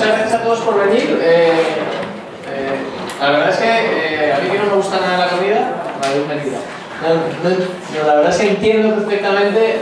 muchas gracias a todos por venir. La verdad es que a mí que no me gusta nada la comida, vale, es mentira. No, la verdad es que entiendo perfectamente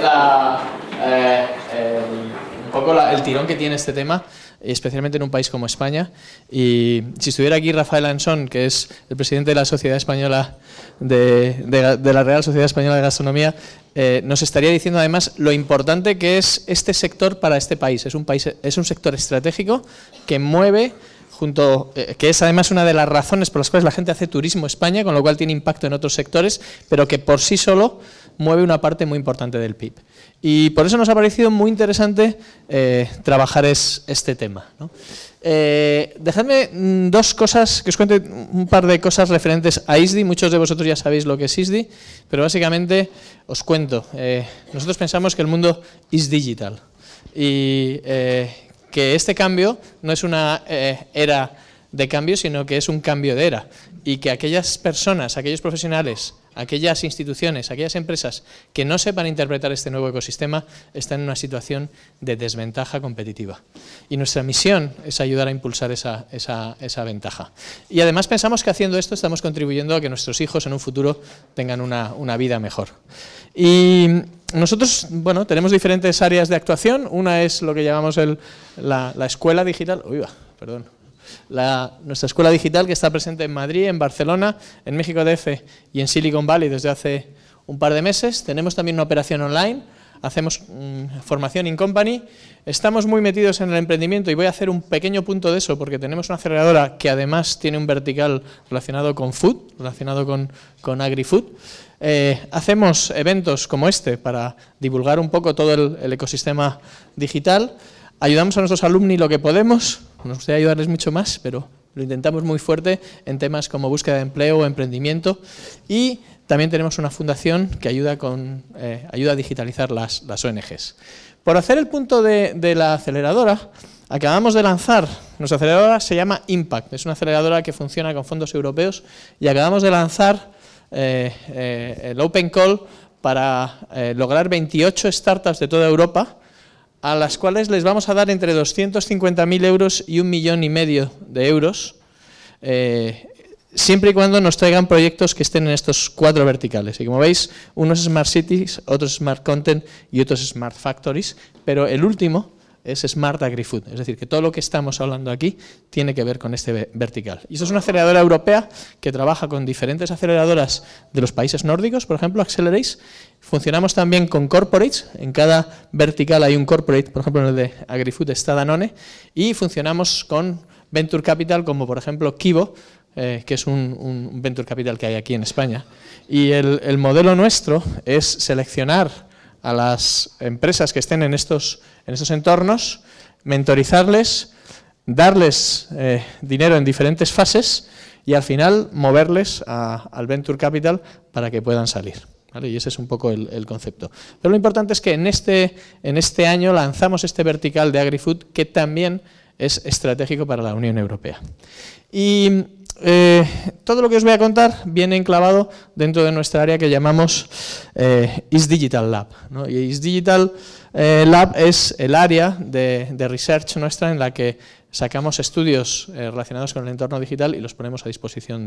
un poco el tirón que tiene este tema, especialmente en un país como España. Y si estuviera aquí Rafael Ansón, que es el presidente de la Sociedad Española de la Real Sociedad Española de Gastronomía, nos estaría diciendo además lo importante que es este sector para este país. Es un sector estratégico que mueve, que es además una de las razones por las cuales la gente hace turismo en España, con lo cual tiene impacto en otros sectores, pero que por sí solo mueve una parte muy importante del PIB. Y por eso nos ha parecido muy interesante trabajar este tema, ¿no? Dejadme dos cosas, que os cuente un par de cosas referentes a ISDI. Muchos de vosotros ya sabéis lo que es ISDI, pero básicamente os cuento. Nosotros pensamos que el mundo is digital y que este cambio no es una era de cambio, sino que es un cambio de era, y que aquellas personas, aquellos profesionales, aquellas instituciones, aquellas empresas que no sepan interpretar este nuevo ecosistema están en una situación de desventaja competitiva. Y nuestra misión es ayudar a impulsar esa ventaja. Y además pensamos que haciendo esto estamos contribuyendo a que nuestros hijos en un futuro tengan una vida mejor. Y nosotros, bueno, tenemos diferentes áreas de actuación. Una es lo que llamamos la escuela digital. Nuestra escuela digital, que está presente en Madrid, en Barcelona, en México DF y en Silicon Valley desde hace un par de meses. Tenemos también una operación online, hacemos formación in company, estamos muy metidos en el emprendimiento y voy a hacer un pequeño punto de eso porque tenemos una aceleradora que además tiene un vertical relacionado con food, relacionado con agri-food. Hacemos eventos como este para divulgar un poco todo el ecosistema digital. Ayudamos a nuestros alumni lo que podemos, nos gustaría ayudarles mucho más, pero lo intentamos muy fuerte en temas como búsqueda de empleo o emprendimiento. Y también tenemos una fundación que ayuda a digitalizar las ONGs. Por hacer el punto de la aceleradora, acabamos de lanzar, nuestra aceleradora se llama Impact, es una aceleradora que funciona con fondos europeos, y acabamos de lanzar el Open Call para lograr 28 startups de toda Europa, a las cuales les vamos a dar entre 250.000 euros y 1,5 millones de euros, siempre y cuando nos traigan proyectos que estén en estos 4 verticales. Y como veis, unos es Smart Cities, otros Smart Content y otros Smart Factories, pero el último es Smart Agri-Food, es decir, que todo lo que estamos hablando aquí tiene que ver con este vertical. Y eso es una aceleradora europea que trabaja con diferentes aceleradoras de los países nórdicos, por ejemplo, Accelerate. Funcionamos también con corporates, en cada vertical hay un corporate, por ejemplo en el de Agri-Food está Danone, y funcionamos con Venture Capital como por ejemplo Kibo, que es un Venture Capital que hay aquí en España. Y el modelo nuestro es seleccionar a las empresas que estén en estos entornos, mentorizarles, darles dinero en diferentes fases y al final moverles al Venture Capital para que puedan salir, ¿vale? Y ese es un poco el concepto. Pero lo importante es que en este año lanzamos este vertical de AgriFood que también es estratégico para la Unión Europea. Y todo lo que os voy a contar viene enclavado dentro de nuestra área que llamamos Is Digital Lab, ¿no? Y Is Digital Lab es el área de research nuestra en la que sacamos estudios relacionados con el entorno digital y los ponemos a disposición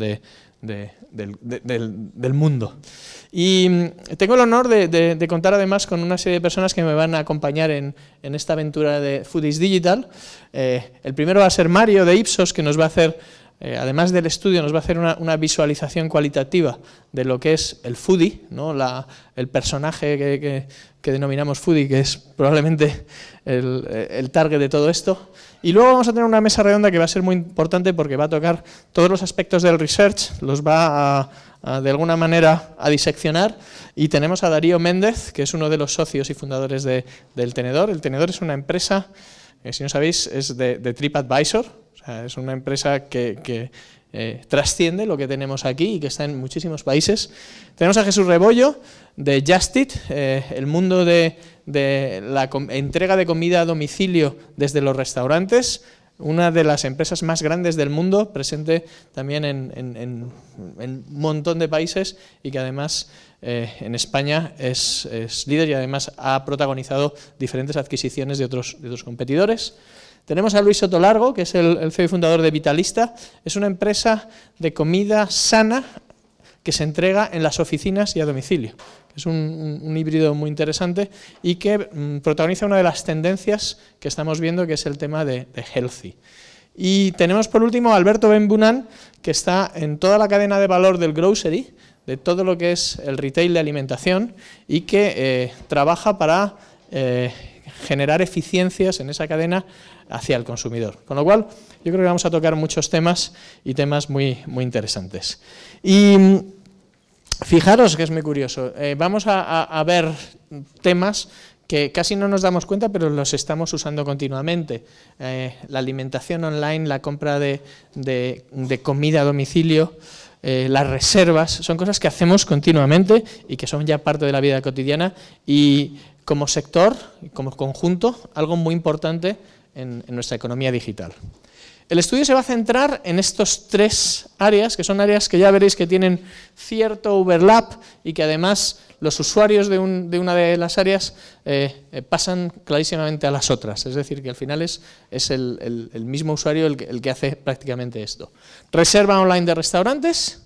del mundo. Y tengo el honor de contar además con una serie de personas que me van a acompañar en esta aventura de Food is Digital. El primero va a ser Mario de Ipsos, que nos va a hacer, además del estudio, nos va a hacer una visualización cualitativa de lo que es el foodie, ¿no? El personaje que denominamos foodie, que es probablemente el target de todo esto. Y luego vamos a tener una mesa redonda que va a ser muy importante porque va a tocar todos los aspectos del research, los va de alguna manera a diseccionar, y tenemos a Darío Méndez, que es uno de los socios y fundadores del Tenedor. El Tenedor es una empresa, si no sabéis, es de TripAdvisor. Es una empresa que trasciende lo que tenemos aquí y que está en muchísimos países. Tenemos a Jesús Rebollo de Just Eat, el mundo de la entrega de comida a domicilio desde los restaurantes, una de las empresas más grandes del mundo, presente también en un montón de países y que además en España es líder y además ha protagonizado diferentes adquisiciones de otros competidores. Tenemos a Luis Sotolargo, que es el CEO y fundador de Vitalista. Es una empresa de comida sana que se entrega en las oficinas y a domicilio. Es un híbrido muy interesante y que protagoniza una de las tendencias que estamos viendo, que es el tema de healthy. Y tenemos por último a Alberto Benbunan, que está en toda la cadena de valor del grocery, de todo lo que es el retail de alimentación, y que trabaja para generar eficiencias en esa cadena hacia el consumidor. Con lo cual, yo creo que vamos a tocar muchos temas y temas muy interesantes. Y fijaros que es muy curioso, vamos a ver temas que casi no nos damos cuenta, pero los estamos usando continuamente. La alimentación online, la compra de comida a domicilio, las reservas, son cosas que hacemos continuamente y que son ya parte de la vida cotidiana, y como sector, como conjunto, algo muy importante en nuestra economía digital. El estudio se va a centrar en estos tres áreas, que son áreas que ya veréis que tienen cierto overlap y que además los usuarios de una de las áreas pasan clarísimamente a las otras. Es decir, que al final es el mismo usuario el que hace prácticamente esto. Reserva online de restaurantes,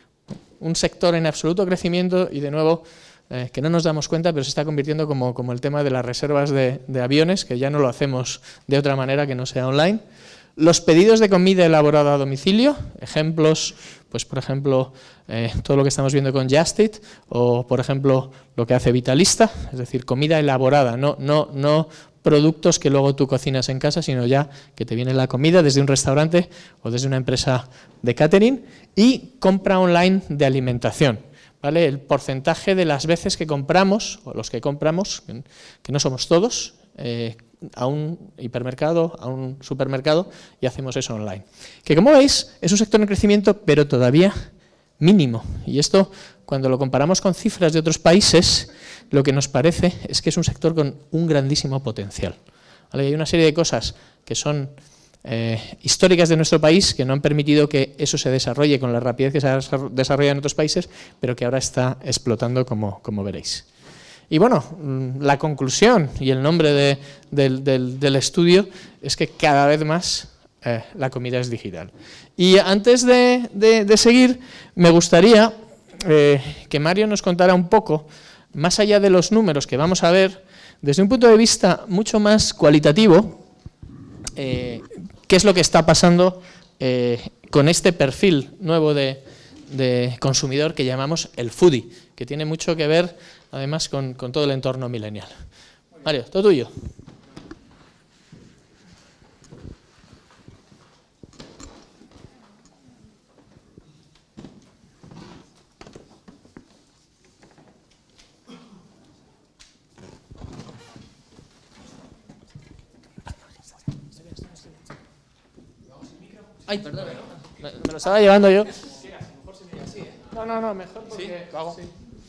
un sector en absoluto crecimiento y, de nuevo, que no nos damos cuenta, pero se está convirtiendo como el tema de las reservas de aviones, que ya no lo hacemos de otra manera que no sea online. Los pedidos de comida elaborada a domicilio, ejemplos, pues por ejemplo, todo lo que estamos viendo con Just Eat, o por ejemplo, lo que hace Vitalista, es decir, comida elaborada, no productos que luego tú cocinas en casa, sino ya que te viene la comida desde un restaurante o desde una empresa de catering. Y compra online de alimentación, ¿vale? El porcentaje de las veces que compramos, o los que compramos, que no somos todos, a un hipermercado, a un supermercado, y hacemos eso online. Que, como veis, es un sector en crecimiento, pero todavía mínimo. Y esto, cuando lo comparamos con cifras de otros países, lo que nos parece es que es un sector con un grandísimo potencial. ¿Vale? Hay una serie de cosas que son históricas de nuestro país, que no han permitido que eso se desarrolle con la rapidez que se ha desarrollado en otros países, pero que ahora está explotando, como veréis. Y bueno, la conclusión y el nombre del estudio es que cada vez más la comida es digital. Y antes de seguir, me gustaría que Mario nos contara un poco, más allá de los números que vamos a ver, desde un punto de vista mucho más cualitativo, qué es lo que está pasando con este perfil nuevo de consumidor que llamamos el foodie, que tiene mucho que ver además con todo el entorno millennial. Mario, todo tuyo. Ay, perdón, me lo estaba llevando yo. No, mejor porque lo hago.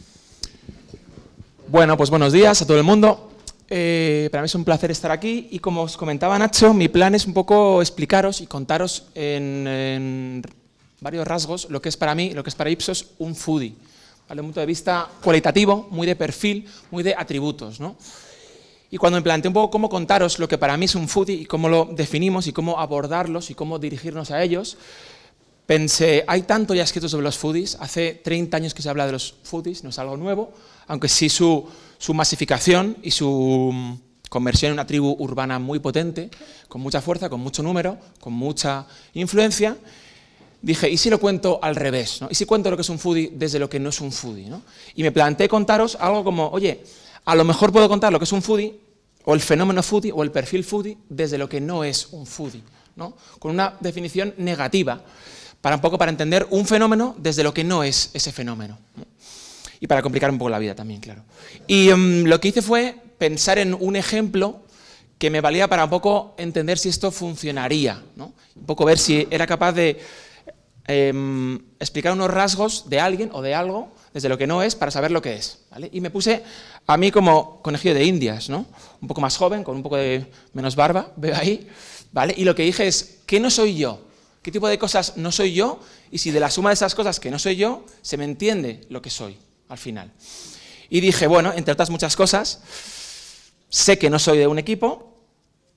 Bueno, pues buenos días a todo el mundo. Para mí es un placer estar aquí y, como os comentaba Nacho, mi plan es un poco explicaros y contaros en varios rasgos lo que es para mí, lo que es para Ipsos un foodie, ¿vale? Un punto de vista cualitativo, muy de perfil, muy de atributos, ¿no? Y cuando me planteé un poco cómo contaros lo que para mí es un foodie y cómo lo definimos y cómo abordarlos y cómo dirigirnos a ellos, pensé, hay tanto ya escrito sobre los foodies, hace 30 años que se habla de los foodies, no es algo nuevo, aunque sí su masificación y su conversión en una tribu urbana muy potente, con mucha fuerza, con mucho número, con mucha influencia. Dije, ¿y si lo cuento al revés, ¿no? ¿Y si cuento lo que es un foodie desde lo que no es un foodie, ¿no? Y me planteé contaros algo como, oye, a lo mejor puedo contar lo que es un foodie, o el fenómeno foodie, o el perfil foodie, desde lo que no es un foodie, ¿no? Con una definición negativa, un poco para entender un fenómeno desde lo que no es ese fenómeno, ¿no? Y para complicar un poco la vida también, claro. Y lo que hice fue pensar en un ejemplo que me valía para un poco entender si esto funcionaría, ¿no? Un poco ver si era capaz de explicar unos rasgos de alguien o de algo desde lo que no es para saber lo que es, ¿vale? Y me puse a mí como conejillo de indias, ¿no? Un poco más joven, con un poco de menos barba, veo ahí, ¿vale? Y lo que dije es, ¿qué no soy yo? ¿Qué tipo de cosas no soy yo? Y si de la suma de esas cosas que no soy yo, se me entiende lo que soy al final. Y dije, bueno, entre otras muchas cosas, sé que no soy de un equipo,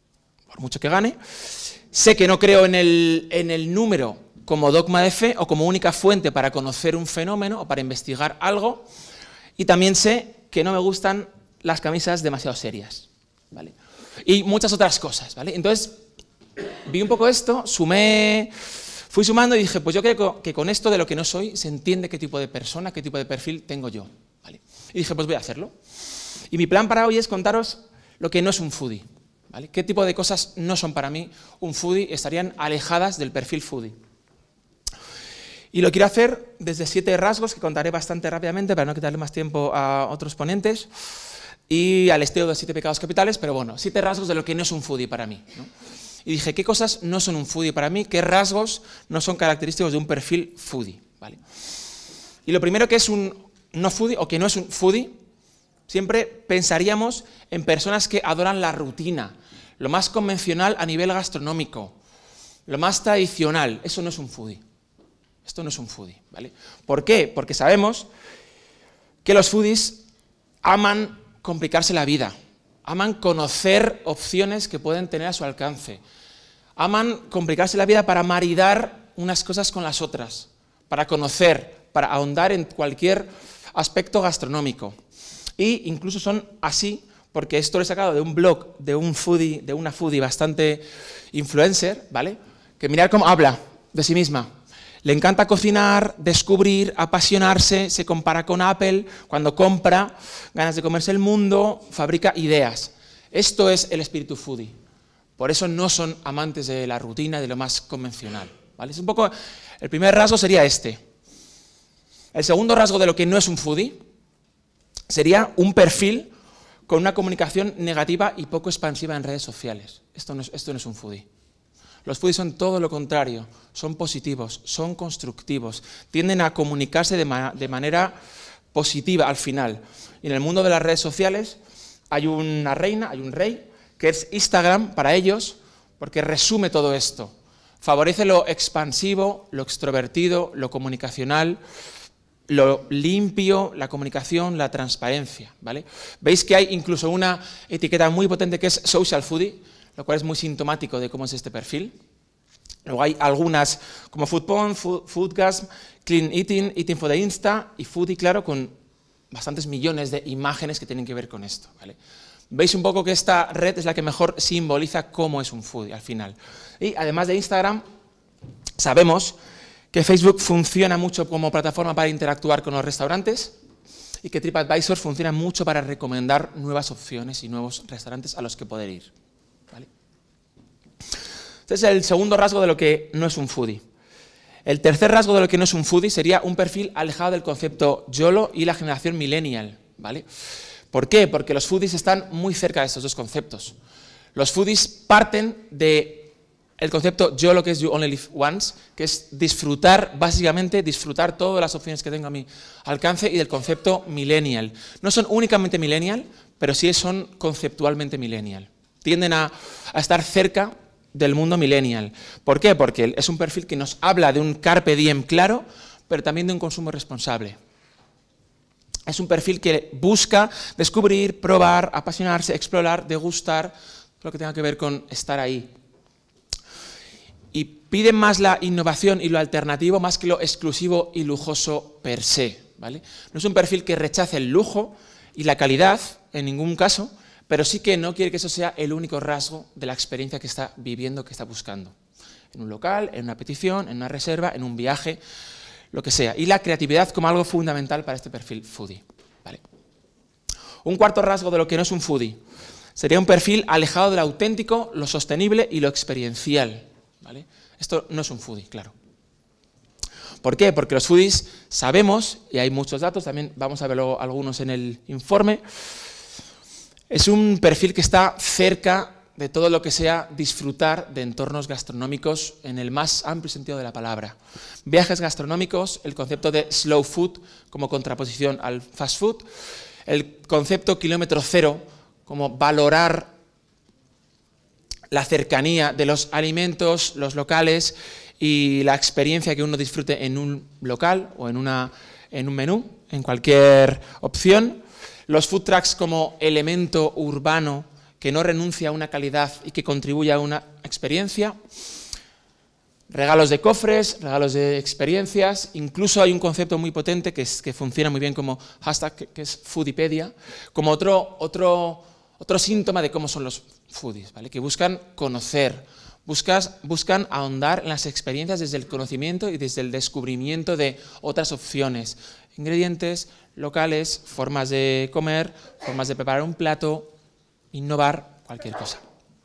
por mucho que gane. Sé que no creo en el número como dogma de fe o como única fuente para conocer un fenómeno o para investigar algo. Y también sé que no me gustan las camisas demasiado serias, ¿vale? Y muchas otras cosas, ¿vale? Entonces, vi un poco esto, fui sumando y dije, pues yo creo que con esto de lo que no soy se entiende qué tipo de persona, qué tipo de perfil tengo yo, ¿vale? Y dije, pues voy a hacerlo. Y mi plan para hoy es contaros lo que no es un foodie, ¿vale? ¿Qué tipo de cosas no son para mí un foodie? Estarían alejadas del perfil foodie. Y lo quiero hacer desde 7 rasgos que contaré bastante rápidamente para no quitarle más tiempo a otros ponentes y al estilo de 7 pecados capitales, pero bueno, 7 rasgos de lo que no es un foodie para mí, ¿no? Y dije, ¿qué cosas no son un foodie para mí? ¿Qué rasgos no son característicos de un perfil foodie? ¿Vale? Y lo primero que es un no foodie o que no es un foodie, siempre pensaríamos en personas que adoran la rutina, lo más convencional a nivel gastronómico, lo más tradicional. Eso no es un foodie. Esto no es un foodie, ¿vale? ¿Por qué? Porque sabemos que los foodies aman complicarse la vida, aman conocer opciones que pueden tener a su alcance, aman complicarse la vida para maridar unas cosas con las otras, para conocer, para ahondar en cualquier aspecto gastronómico. E incluso son así, porque esto lo he sacado de un blog de un foodie, de una foodie bastante influencer, ¿vale? Que mirad cómo habla de sí misma. Le encanta cocinar, descubrir, apasionarse, se compara con Apple, cuando compra, ganas de comerse el mundo, fabrica ideas. Esto es el espíritu foodie. Por eso no son amantes de la rutina, de lo más convencional, ¿vale? Es un poco, el primer rasgo sería este. El segundo rasgo de lo que no es un foodie sería un perfil con una comunicación negativa y poco expansiva en redes sociales. Esto no es un foodie. Los foodies son todo lo contrario, son positivos, son constructivos, tienden a comunicarse de manera positiva al final. Y en el mundo de las redes sociales hay una reina, hay un rey, que es Instagram para ellos, porque resume todo esto. Favorece lo expansivo, lo extrovertido, lo comunicacional, lo limpio, la comunicación, la transparencia, ¿vale? Veis que hay incluso una etiqueta muy potente que es social foodie, lo cual es muy sintomático de cómo es este perfil. Luego hay algunas como food porn, foodgasm, clean eating, eating for the Insta y foodie, claro, con bastantes millones de imágenes que tienen que ver con esto, ¿vale? Veis un poco que esta red es la que mejor simboliza cómo es un foodie al final. Y además de Instagram, sabemos que Facebook funciona mucho como plataforma para interactuar con los restaurantes y que TripAdvisor funciona mucho para recomendar nuevas opciones y nuevos restaurantes a los que poder ir, ¿vale? Este es el segundo rasgo de lo que no es un foodie. El tercer rasgo de lo que no es un foodie sería un perfil alejado del concepto YOLO y la generación millennial, ¿vale? ¿Por qué? Porque los foodies están muy cerca de estos dos conceptos. Los foodies parten del concepto YOLO, que es You Only Live Once, que es disfrutar, básicamente disfrutar todas las opciones que tengo a mi alcance, y del concepto millennial. No son únicamente millennial, pero sí son conceptualmente millennial. Tienden a estar cerca del mundo millennial. ¿Por qué? Porque es un perfil que nos habla de un carpe diem claro, pero también de un consumo responsable. Es un perfil que busca descubrir, probar, apasionarse, explorar, degustar, lo que tenga que ver con estar ahí. Y piden más la innovación y lo alternativo más que lo exclusivo y lujoso per se, ¿vale? No es un perfil que rechace el lujo y la calidad en ningún caso, pero sí que no quiere que eso sea el único rasgo de la experiencia que está viviendo, que está buscando. En un local, en una petición, en una reserva, en un viaje, lo que sea. Y la creatividad como algo fundamental para este perfil foodie, ¿vale? Un cuarto rasgo de lo que no es un foodie sería un perfil alejado de lo auténtico, lo sostenible y lo experiencial, ¿vale? Esto no es un foodie, claro. ¿Por qué? Porque los foodies sabemos, y hay muchos datos, también vamos a ver luego algunos en el informe, es un perfil que está cerca de todo lo que sea disfrutar de entornos gastronómicos en el más amplio sentido de la palabra. Viajes gastronómicos, el concepto de slow food como contraposición al fast food, el concepto kilómetro cero como valorar la cercanía de los alimentos, los locales y la experiencia que uno disfrute en un local o en un menú, en cualquier opción. Los food trucks como elemento urbano que no renuncia a una calidad y que contribuye a una experiencia. Regalos de cofres, regalos de experiencias, incluso hay un concepto muy potente que funciona muy bien como hashtag, que es Foodipedia, como otro síntoma de cómo son los foodies, ¿vale? Que buscan conocer, buscan ahondar en las experiencias desde el conocimiento y desde el descubrimiento de otras opciones, ingredientes locales, formas de comer, formas de preparar un plato, innovar, cualquier cosa.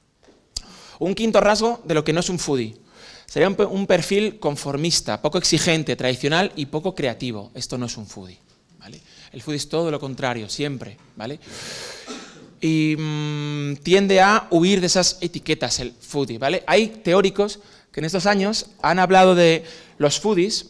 Un quinto rasgo de lo que no es un foodie. Sería un perfil conformista, poco exigente, tradicional y poco creativo. Esto no es un foodie, ¿vale? El foodie es todo lo contrario, siempre, ¿vale? Y tiende a huir de esas etiquetas, el foodie, ¿vale? Hay teóricos que en estos años han hablado de los foodies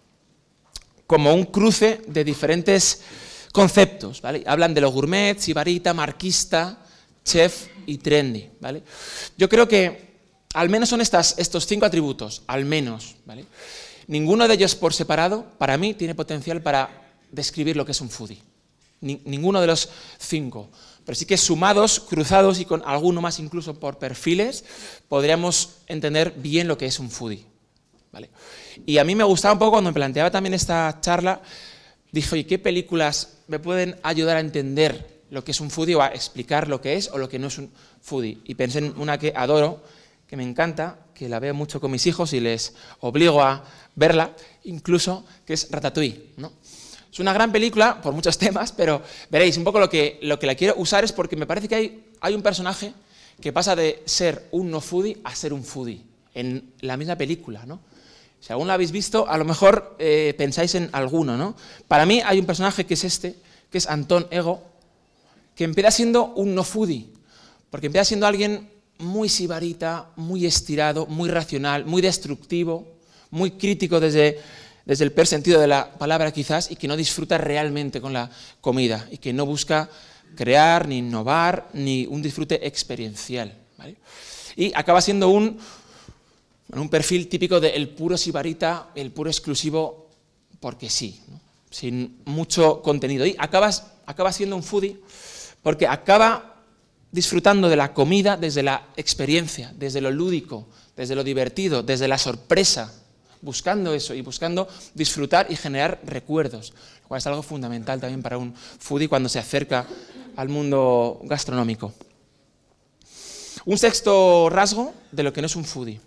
como un cruce de diferentes conceptos, ¿vale? Hablan de lo gourmet, sibarita, marquista, chef y trendy, ¿vale? Yo creo que al menos son estos 5 atributos, al menos, ¿vale? Ninguno de ellos por separado, para mí, tiene potencial para describir lo que es un foodie. Ninguno de los 5. Pero sí que sumados, cruzados y con alguno más incluso por perfiles, podríamos entender bien lo que es un foodie, ¿vale? Y a mí me gustaba un poco cuando me planteaba también esta charla, dije, oye, ¿qué películas me pueden ayudar a entender lo que es un foodie o a explicar lo que es o lo que no es un foodie? Y pensé en una que adoro, que me encanta, que la veo mucho con mis hijos y les obligo a verla, incluso, que es Ratatouille, ¿no? Es una gran película por muchos temas, pero veréis, un poco lo que la quiero usar es porque me parece que hay un personaje que pasa de ser un no foodie a ser un foodie en la misma película, ¿no? Si aún la habéis visto, a lo mejor pensáis en alguno, ¿no? Para mí hay un personaje que es Antón Ego, que empieza siendo un no foodie, porque empieza siendo alguien muy sibarita, muy estirado, muy racional, muy destructivo, muy crítico desde el peor sentido de la palabra quizás, y que no disfruta realmente con la comida, y que no busca crear, ni innovar, ni un disfrute experiencial, ¿vale? Y acaba siendo un perfil típico del puro sibarita, el puro exclusivo, porque sí, ¿no? Sin mucho contenido. Y acaba siendo un foodie porque acaba disfrutando de la comida desde la experiencia, desde lo lúdico, desde lo divertido, desde la sorpresa, buscando eso y buscando disfrutar y generar recuerdos, lo cual es algo fundamental también para un foodie cuando se acerca al mundo gastronómico. Un sexto rasgo de lo que no es un foodie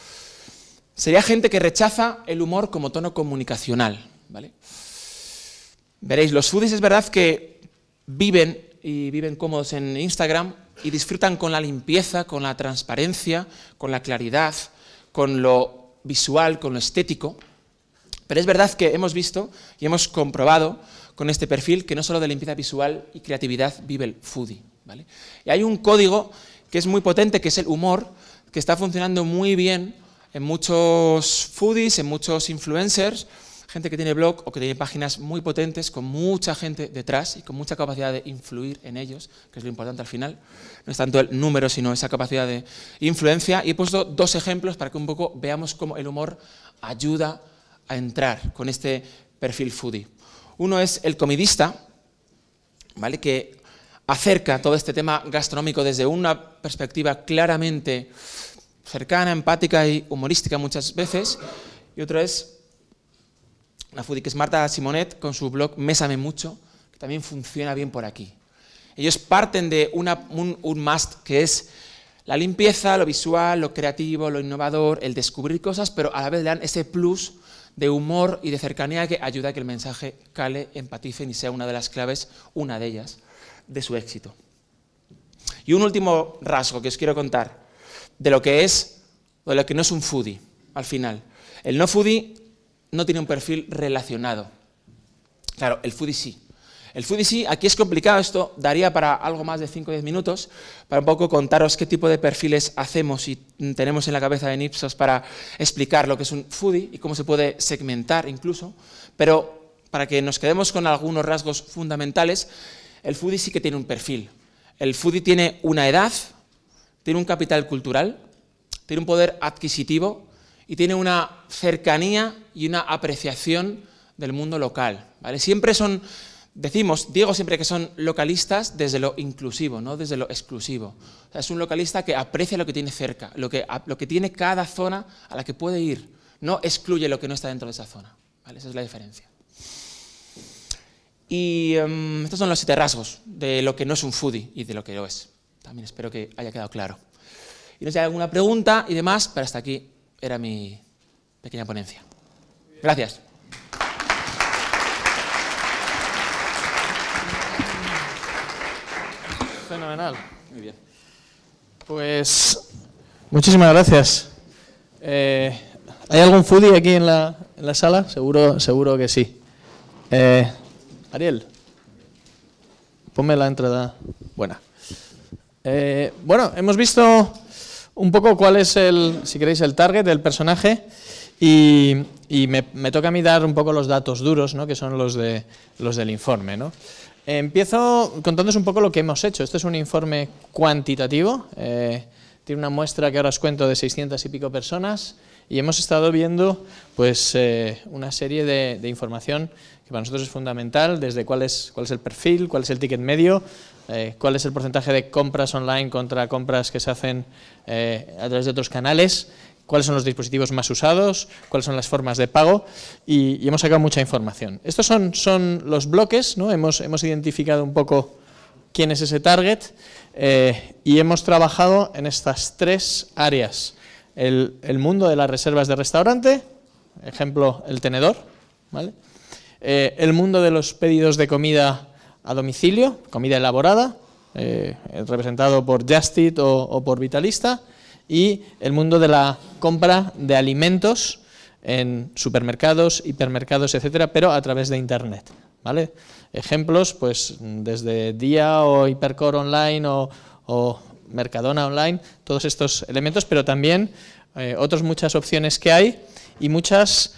sería gente que rechaza el humor como tono comunicacional, ¿vale? Veréis, los foodies es verdad que viven cómodos en Instagram y disfrutan con la limpieza, con la transparencia, con la claridad, con lo visual, con lo estético. Pero es verdad que hemos visto y hemos comprobado con este perfil que no solo de limpieza visual y creatividad vive el foodie, ¿vale? Y hay un código que es muy potente, que es el humor, que está funcionando muy bien en muchos foodies, en muchos influencers, gente que tiene blog o que tiene páginas muy potentes, con mucha gente detrás y con mucha capacidad de influir en ellos, que es lo importante al final. No es tanto el número, sino esa capacidad de influencia. Y he puesto 2 ejemplos para que un poco veamos cómo el humor ayuda a entrar con este perfil foodie. Uno es el comidista, ¿vale?, que acerca todo este tema gastronómico desde una perspectiva claramente cercana, empática y humorística muchas veces. Y otro es una foodie que es Marta Simonet, con su blog Mésame Mucho, que también funciona bien por aquí. Ellos parten de un must, que es la limpieza, lo visual, lo creativo, lo innovador, el descubrir cosas, pero a la vez le dan ese plus de humor y de cercanía que ayuda a que el mensaje cale, empatice y sea una de las claves, una de ellas, de su éxito. Y un último rasgo que os quiero contar de lo que no es un foodie, al final. El no foodie no tiene un perfil relacionado. Claro, el foodie sí. El foodie sí, aquí es complicado, esto daría para algo más de 5 o 10 minutos, para un poco contaros qué tipo de perfiles hacemos y tenemos en la cabeza en Ipsos para explicar lo que es un foodie y cómo se puede segmentar incluso, pero para que nos quedemos con algunos rasgos fundamentales, el foodie sí que tiene un perfil. El foodie tiene una edad, tiene un capital cultural, tiene un poder adquisitivo y tiene una cercanía y una apreciación del mundo local, ¿vale? Siempre son digo siempre que son localistas desde lo inclusivo, no desde lo exclusivo. O sea, es un localista que aprecia lo que tiene cerca, lo que tiene cada zona a la que puede ir, no excluye lo que no está dentro de esa zona. ¿Vale? Esa es la diferencia. Y estos son los 7 rasgos de lo que no es un foodie y de lo que lo es. También espero que haya quedado claro. Y no sé si hay alguna pregunta y demás, pero hasta aquí era mi pequeña ponencia. Gracias. Fenomenal. Muy bien. Pues muchísimas gracias. ¿Hay algún foodie aquí en la sala? Seguro que sí. Ariel, ponme la entrada buena. Bueno, hemos visto un poco cuál es si queréis, el target del personaje y me toca a mí dar un poco los datos duros, ¿no? Que son los del informe, ¿no? Empiezo contándoos un poco lo que hemos hecho. Este es un informe cuantitativo, tiene una muestra que ahora os cuento de 600 y pico personas y hemos estado viendo pues, una serie de información que para nosotros es fundamental, desde cuál es el perfil, cuál es el ticket medio, cuál es el porcentaje de compras online contra compras que se hacen a través de otros canales, cuáles son los dispositivos más usados, cuáles son las formas de pago y hemos sacado mucha información. Estos son los bloques, ¿no? Hemos identificado un poco quién es ese target y hemos trabajado en estas 3 áreas. El mundo de las reservas de restaurante, ejemplo, el tenedor, ¿vale? El mundo de los pedidos de comida a domicilio, comida elaborada, representado por Just Eat o por Vitalista, y el mundo de la compra de alimentos en supermercados, hipermercados, etcétera, pero a través de Internet, ¿vale? Ejemplos, pues desde Dia o Hipercore Online o Mercadona Online, todos estos elementos, pero también otras muchas opciones que hay y muchas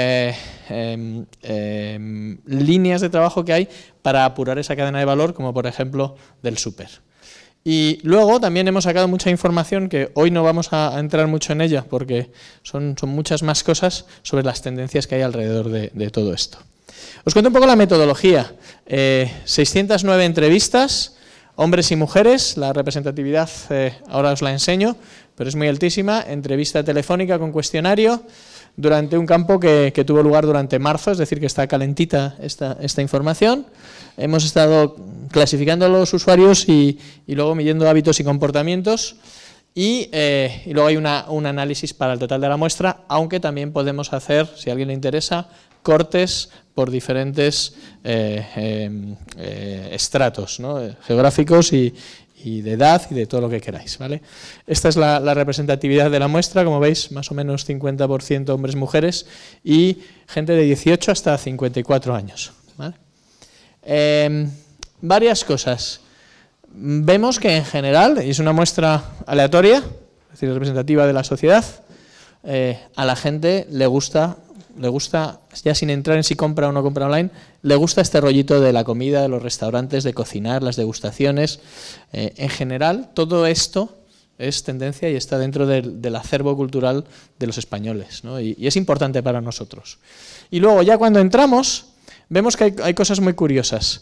líneas de trabajo que hay para apurar esa cadena de valor, como por ejemplo del súper. Y luego también hemos sacado mucha información que hoy no vamos a entrar mucho en ella porque son muchas más cosas sobre las tendencias que hay alrededor de todo esto. Os cuento un poco la metodología. 609 entrevistas, hombres y mujeres, la representatividad ahora os la enseño, pero es muy altísima, entrevista telefónica con cuestionario, durante un campo que tuvo lugar durante marzo, es decir, que está calentita esta información. Hemos estado clasificando a los usuarios y luego midiendo hábitos y comportamientos y luego hay un análisis para el total de la muestra, aunque también podemos hacer, si a alguien le interesa, cortes por diferentes estratos, ¿no? Geográficos y de edad y de todo lo que queráis, ¿vale? Esta es la representatividad de la muestra, como veis, más o menos 50% hombres, mujeres y gente de 18 hasta 54 años, ¿vale? Varias cosas. Vemos que en general, y es una muestra aleatoria, es decir, representativa de la sociedad, a la gente le gusta, ya sin entrar en si compra o no compra online, le gusta este rollito de la comida, de los restaurantes, de cocinar, las degustaciones. En general, todo esto es tendencia y está dentro del acervo cultural de los españoles, ¿no? Y es importante para nosotros. Y luego, ya cuando entramos, vemos que hay cosas muy curiosas.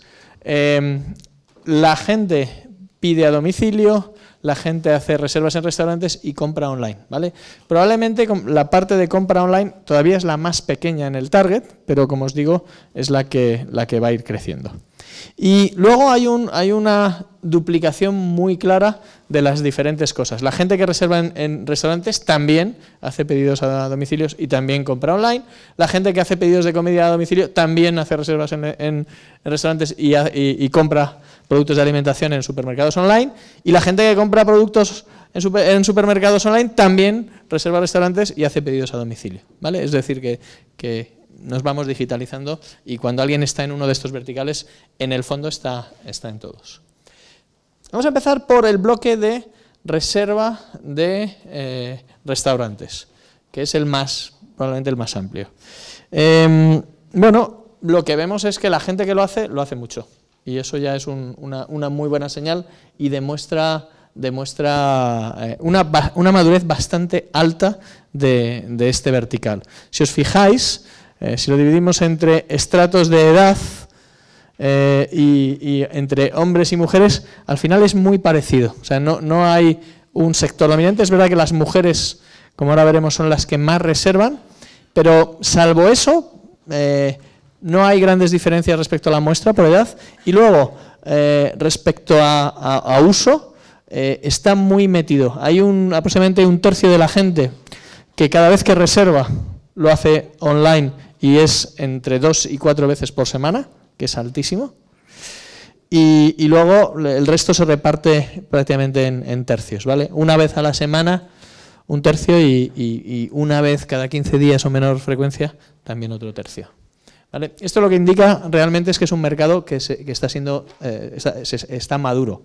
La gente pide a domicilio, la gente hace reservas en restaurantes y compra online, ¿vale? Probablemente la parte de compra online todavía es la más pequeña en el target, pero como os digo, es la que va a ir creciendo. Y luego hay una duplicación muy clara de las diferentes cosas. La gente que reserva en restaurantes también hace pedidos a domicilios y también compra online. La gente que hace pedidos de comida a domicilio también hace reservas en restaurantes y compra productos de alimentación en supermercados online. Y la gente que compra productos en supermercados online también reserva restaurantes y hace pedidos a domicilio, ¿vale? Es decir, que nos vamos digitalizando y cuando alguien está en uno de estos verticales, en el fondo está en todos. Vamos a empezar por el bloque de reserva de restaurantes, que es probablemente el más amplio. Bueno, lo que vemos es que la gente que lo hace mucho y eso ya es una muy buena señal y demuestra una madurez bastante alta de este vertical. Si os fijáis, si lo dividimos entre estratos de edad, y entre hombres y mujeres, al final es muy parecido. O sea, no hay un sector dominante. Es verdad que las mujeres, como ahora veremos, son las que más reservan, pero salvo eso, no hay grandes diferencias respecto a la muestra por edad. Y luego, respecto a uso, está muy metido. Hay aproximadamente un tercio de la gente que cada vez que reserva lo hace online y es entre 2 y 4 veces por semana, que es altísimo. Y luego el resto se reparte prácticamente en tercios, ¿vale? Una vez a la semana, un tercio, y una vez cada 15 días o menor frecuencia, también otro tercio. ¿Vale? Esto lo que indica realmente es que es un mercado que está maduro.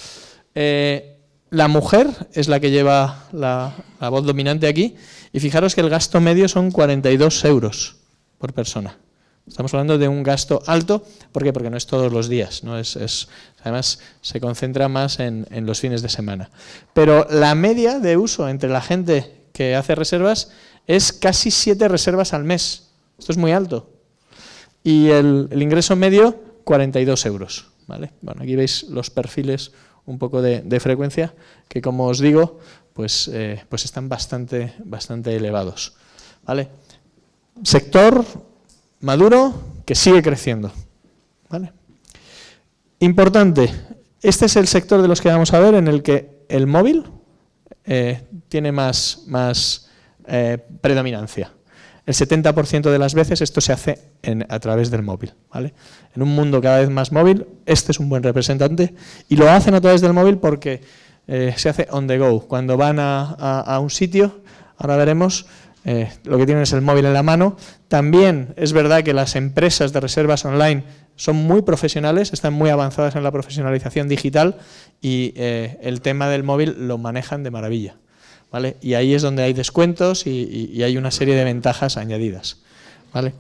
La mujer es la que lleva la voz dominante aquí, y fijaros que el gasto medio son 42 euros por persona. Estamos hablando de un gasto alto. ¿Por qué? Porque no es todos los días, ¿no? Además, se concentra más en los fines de semana. Pero la media de uso entre la gente que hace reservas es casi 7 reservas al mes. Esto es muy alto. Y el ingreso medio, 42 euros. ¿Vale? Bueno, aquí veis los perfiles un poco de frecuencia, que como os digo, pues están bastante elevados. ¿Vale? Sector maduro que sigue creciendo. ¿Vale? Importante, este es el sector de los que vamos a ver en el que el móvil tiene más predominancia. El 70% de las veces esto se hace a través del móvil. ¿Vale? En un mundo cada vez más móvil, este es un buen representante, y lo hacen a través del móvil porque se hace on the go. Cuando van a un sitio, ahora veremos, lo que tienen es el móvil en la mano. También es verdad que las empresas de reservas online son muy profesionales, están muy avanzadas en la profesionalización digital, y el tema del móvil lo manejan de maravilla. ¿Vale? Y ahí es donde hay descuentos y hay una serie de ventajas añadidas. ¿Vale?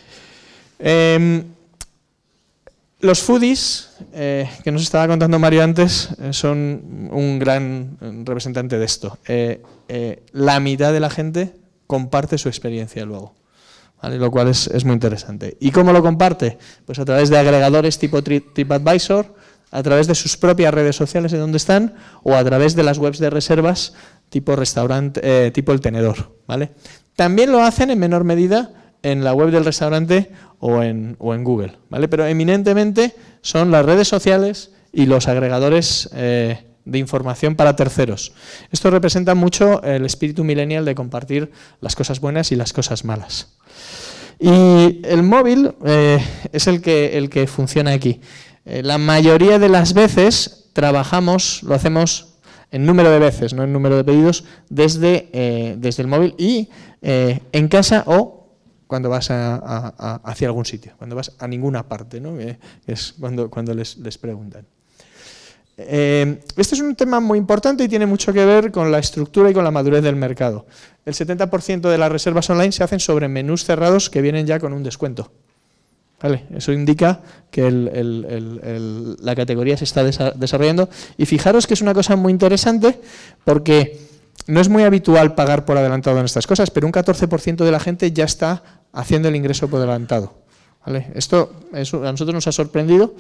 Los foodies, que nos estaba contando Mario antes, son un gran representante de esto. La mitad de la gente comparte su experiencia luego, ¿vale? Lo cual es muy interesante. ¿Y cómo lo comparte? Pues a través de agregadores tipo TripAdvisor, a través de sus propias redes sociales en donde están, o a través de las webs de reservas tipo restaurante, tipo El Tenedor. ¿Vale? También lo hacen en menor medida en la web del restaurante o en Google. ¿Vale? Pero eminentemente son las redes sociales y los agregadores de información para terceros. Esto representa mucho el espíritu millennial de compartir las cosas buenas y las cosas malas. Y el móvil es el que funciona aquí. La mayoría de las veces lo hacemos en número de veces, no en número de pedidos, desde el móvil y en casa, o cuando vas hacia algún sitio, cuando vas a ninguna parte, ¿no? Es cuando les preguntan. Este es un tema muy importante y tiene mucho que ver con la estructura y con la madurez del mercado. El 70% de las reservas online se hacen sobre menús cerrados que vienen ya con un descuento. ¿Vale? Eso indica que la categoría se está desarrollando, y fijaros que es una cosa muy interesante porque no es muy habitual pagar por adelantado en estas cosas, pero un 14% de la gente ya está haciendo el ingreso por adelantado. ¿Vale? Esto a nosotros nos ha sorprendido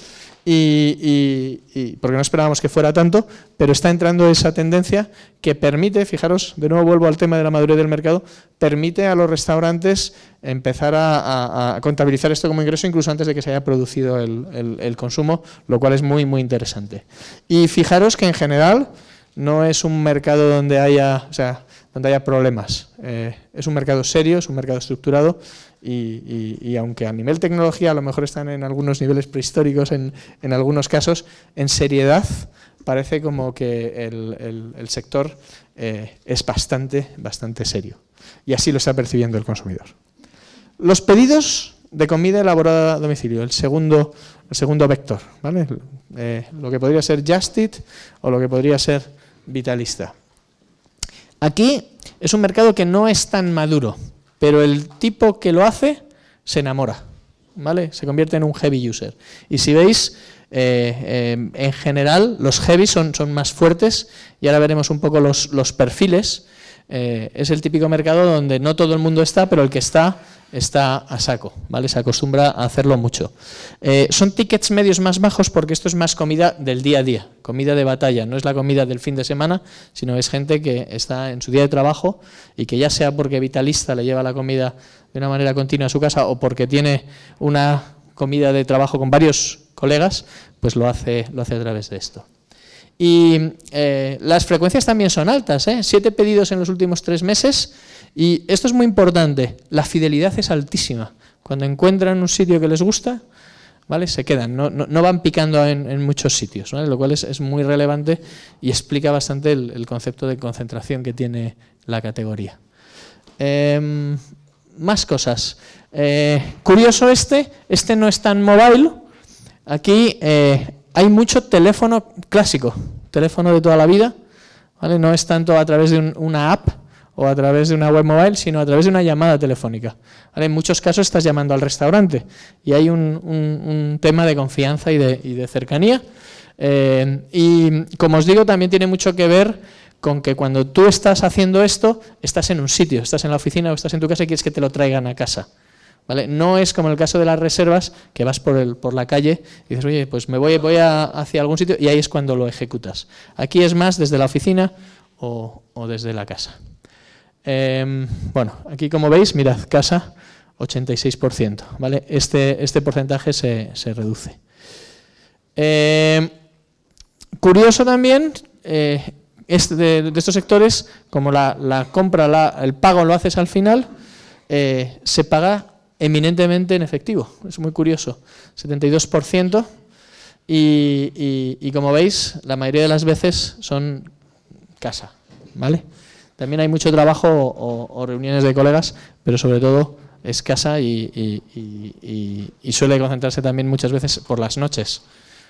y porque no esperábamos que fuera tanto, pero está entrando esa tendencia que permite, fijaros, de nuevo vuelvo al tema de la madurez del mercado, permite a los restaurantes empezar a contabilizar esto como ingreso incluso antes de que se haya producido el consumo, lo cual es muy, muy interesante. Y fijaros que en general no es un mercado donde haya problemas. Es un mercado serio, es un mercado estructurado, y aunque a nivel tecnología a lo mejor están en algunos niveles prehistóricos en algunos casos, en seriedad parece como que el sector es bastante serio. Y así lo está percibiendo el consumidor. Los pedidos de comida elaborada a domicilio, el segundo vector, ¿vale? Lo que podría ser Just Eat o lo que podría ser Vitalista. Aquí es un mercado que no es tan maduro, pero el tipo que lo hace se enamora, ¿vale? Se convierte en un heavy user. Y si veis, en general los heavy son más fuertes, y ahora veremos un poco los perfiles. Es el típico mercado donde no todo el mundo está, pero el que está está a saco, ¿vale? Se acostumbra a hacerlo mucho. Son tickets medios más bajos porque esto es más comida del día a día, comida de batalla, no es la comida del fin de semana, sino es gente que está en su día de trabajo y que ya sea porque Vitalista le lleva la comida de una manera continua a su casa o porque tiene una comida de trabajo con varios colegas, pues lo hace a través de esto. Y las frecuencias también son altas, 7 pedidos en los últimos 3 meses y esto es muy importante, la fidelidad es altísima. Cuando encuentran un sitio que les gusta, ¿vale? Se quedan, no van picando en muchos sitios, ¿vale? Lo cual es muy relevante y explica bastante el concepto de concentración que tiene la categoría. Más cosas. Curioso este no es tan mobile. Aquí hay mucho teléfono clásico, teléfono de toda la vida, ¿vale? No es tanto a través de una app o a través de una web mobile, sino a través de una llamada telefónica, ¿vale? En muchos casos estás llamando al restaurante y hay un tema de confianza y de cercanía. Y como os digo, también tiene mucho que ver con que cuando tú estás haciendo esto, estás en un sitio, estás en la oficina o estás en tu casa y quieres que te lo traigan a casa, ¿vale? No es como en el caso de las reservas, que vas por la calle y dices, oye, pues me voy hacia algún sitio y ahí es cuando lo ejecutas. Aquí es más desde la oficina o desde la casa. Bueno, aquí como veis, mirad, casa, 86%, ¿vale? Este porcentaje se reduce. Curioso también, de estos sectores, como la compra, el pago lo haces al final, se paga eminentemente en efectivo, es muy curioso, 72%, y como veis, la mayoría de las veces son casa, ¿vale? También hay mucho trabajo o reuniones de colegas, pero sobre todo es casa y suele concentrarse también muchas veces por las noches.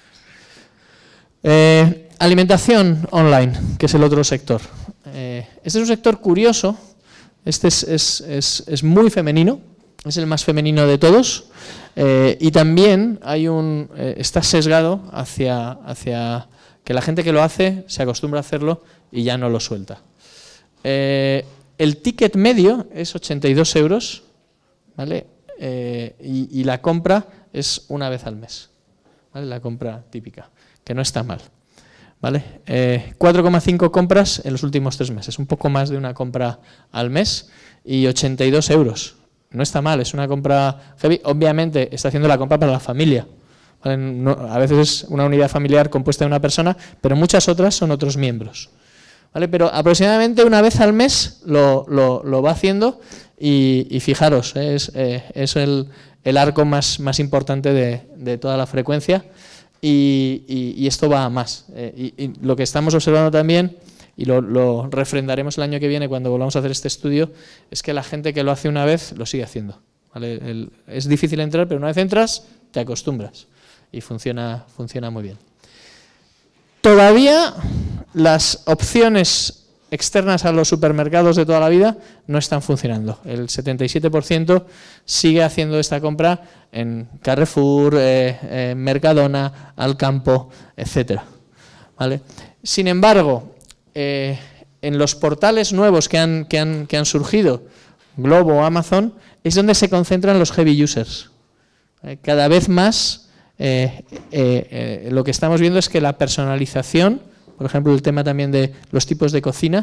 Alimentación online, que es el otro sector. Este es un sector curioso, este es muy femenino, es el más femenino de todos, y también está sesgado hacia que la gente que lo hace se acostumbra a hacerlo y ya no lo suelta. El ticket medio es 82 euros, ¿vale? Y la compra es una vez al mes, ¿vale? La compra típica, que no está mal, ¿vale? 4,5 compras en los últimos 3 meses, un poco más de una compra al mes y 82 euros. No está mal, es una compra heavy. Obviamente está haciendo la compra para la familia, ¿vale? A veces es una unidad familiar compuesta de una persona, pero muchas otras son otros miembros, ¿vale? Pero aproximadamente una vez al mes lo va haciendo y fijaros, es el arco más importante de toda la frecuencia y esto va a más. Y lo que estamos observando también, y lo refrendaremos el año que viene cuando volvamos a hacer este estudio, es que la gente que lo hace una vez lo sigue haciendo, ¿vale? Es difícil entrar, pero una vez entras te acostumbras y funciona muy bien. Todavía las opciones externas a los supermercados de toda la vida no están funcionando. El 77% sigue haciendo esta compra en Carrefour, Mercadona, Alcampo, etcétera, ¿vale? Sin embargo, en los portales nuevos que han surgido, Globo o Amazon, es donde se concentran los heavy users. Cada vez más lo que estamos viendo es que la personalización, por ejemplo, el tema también de los tipos de cocina,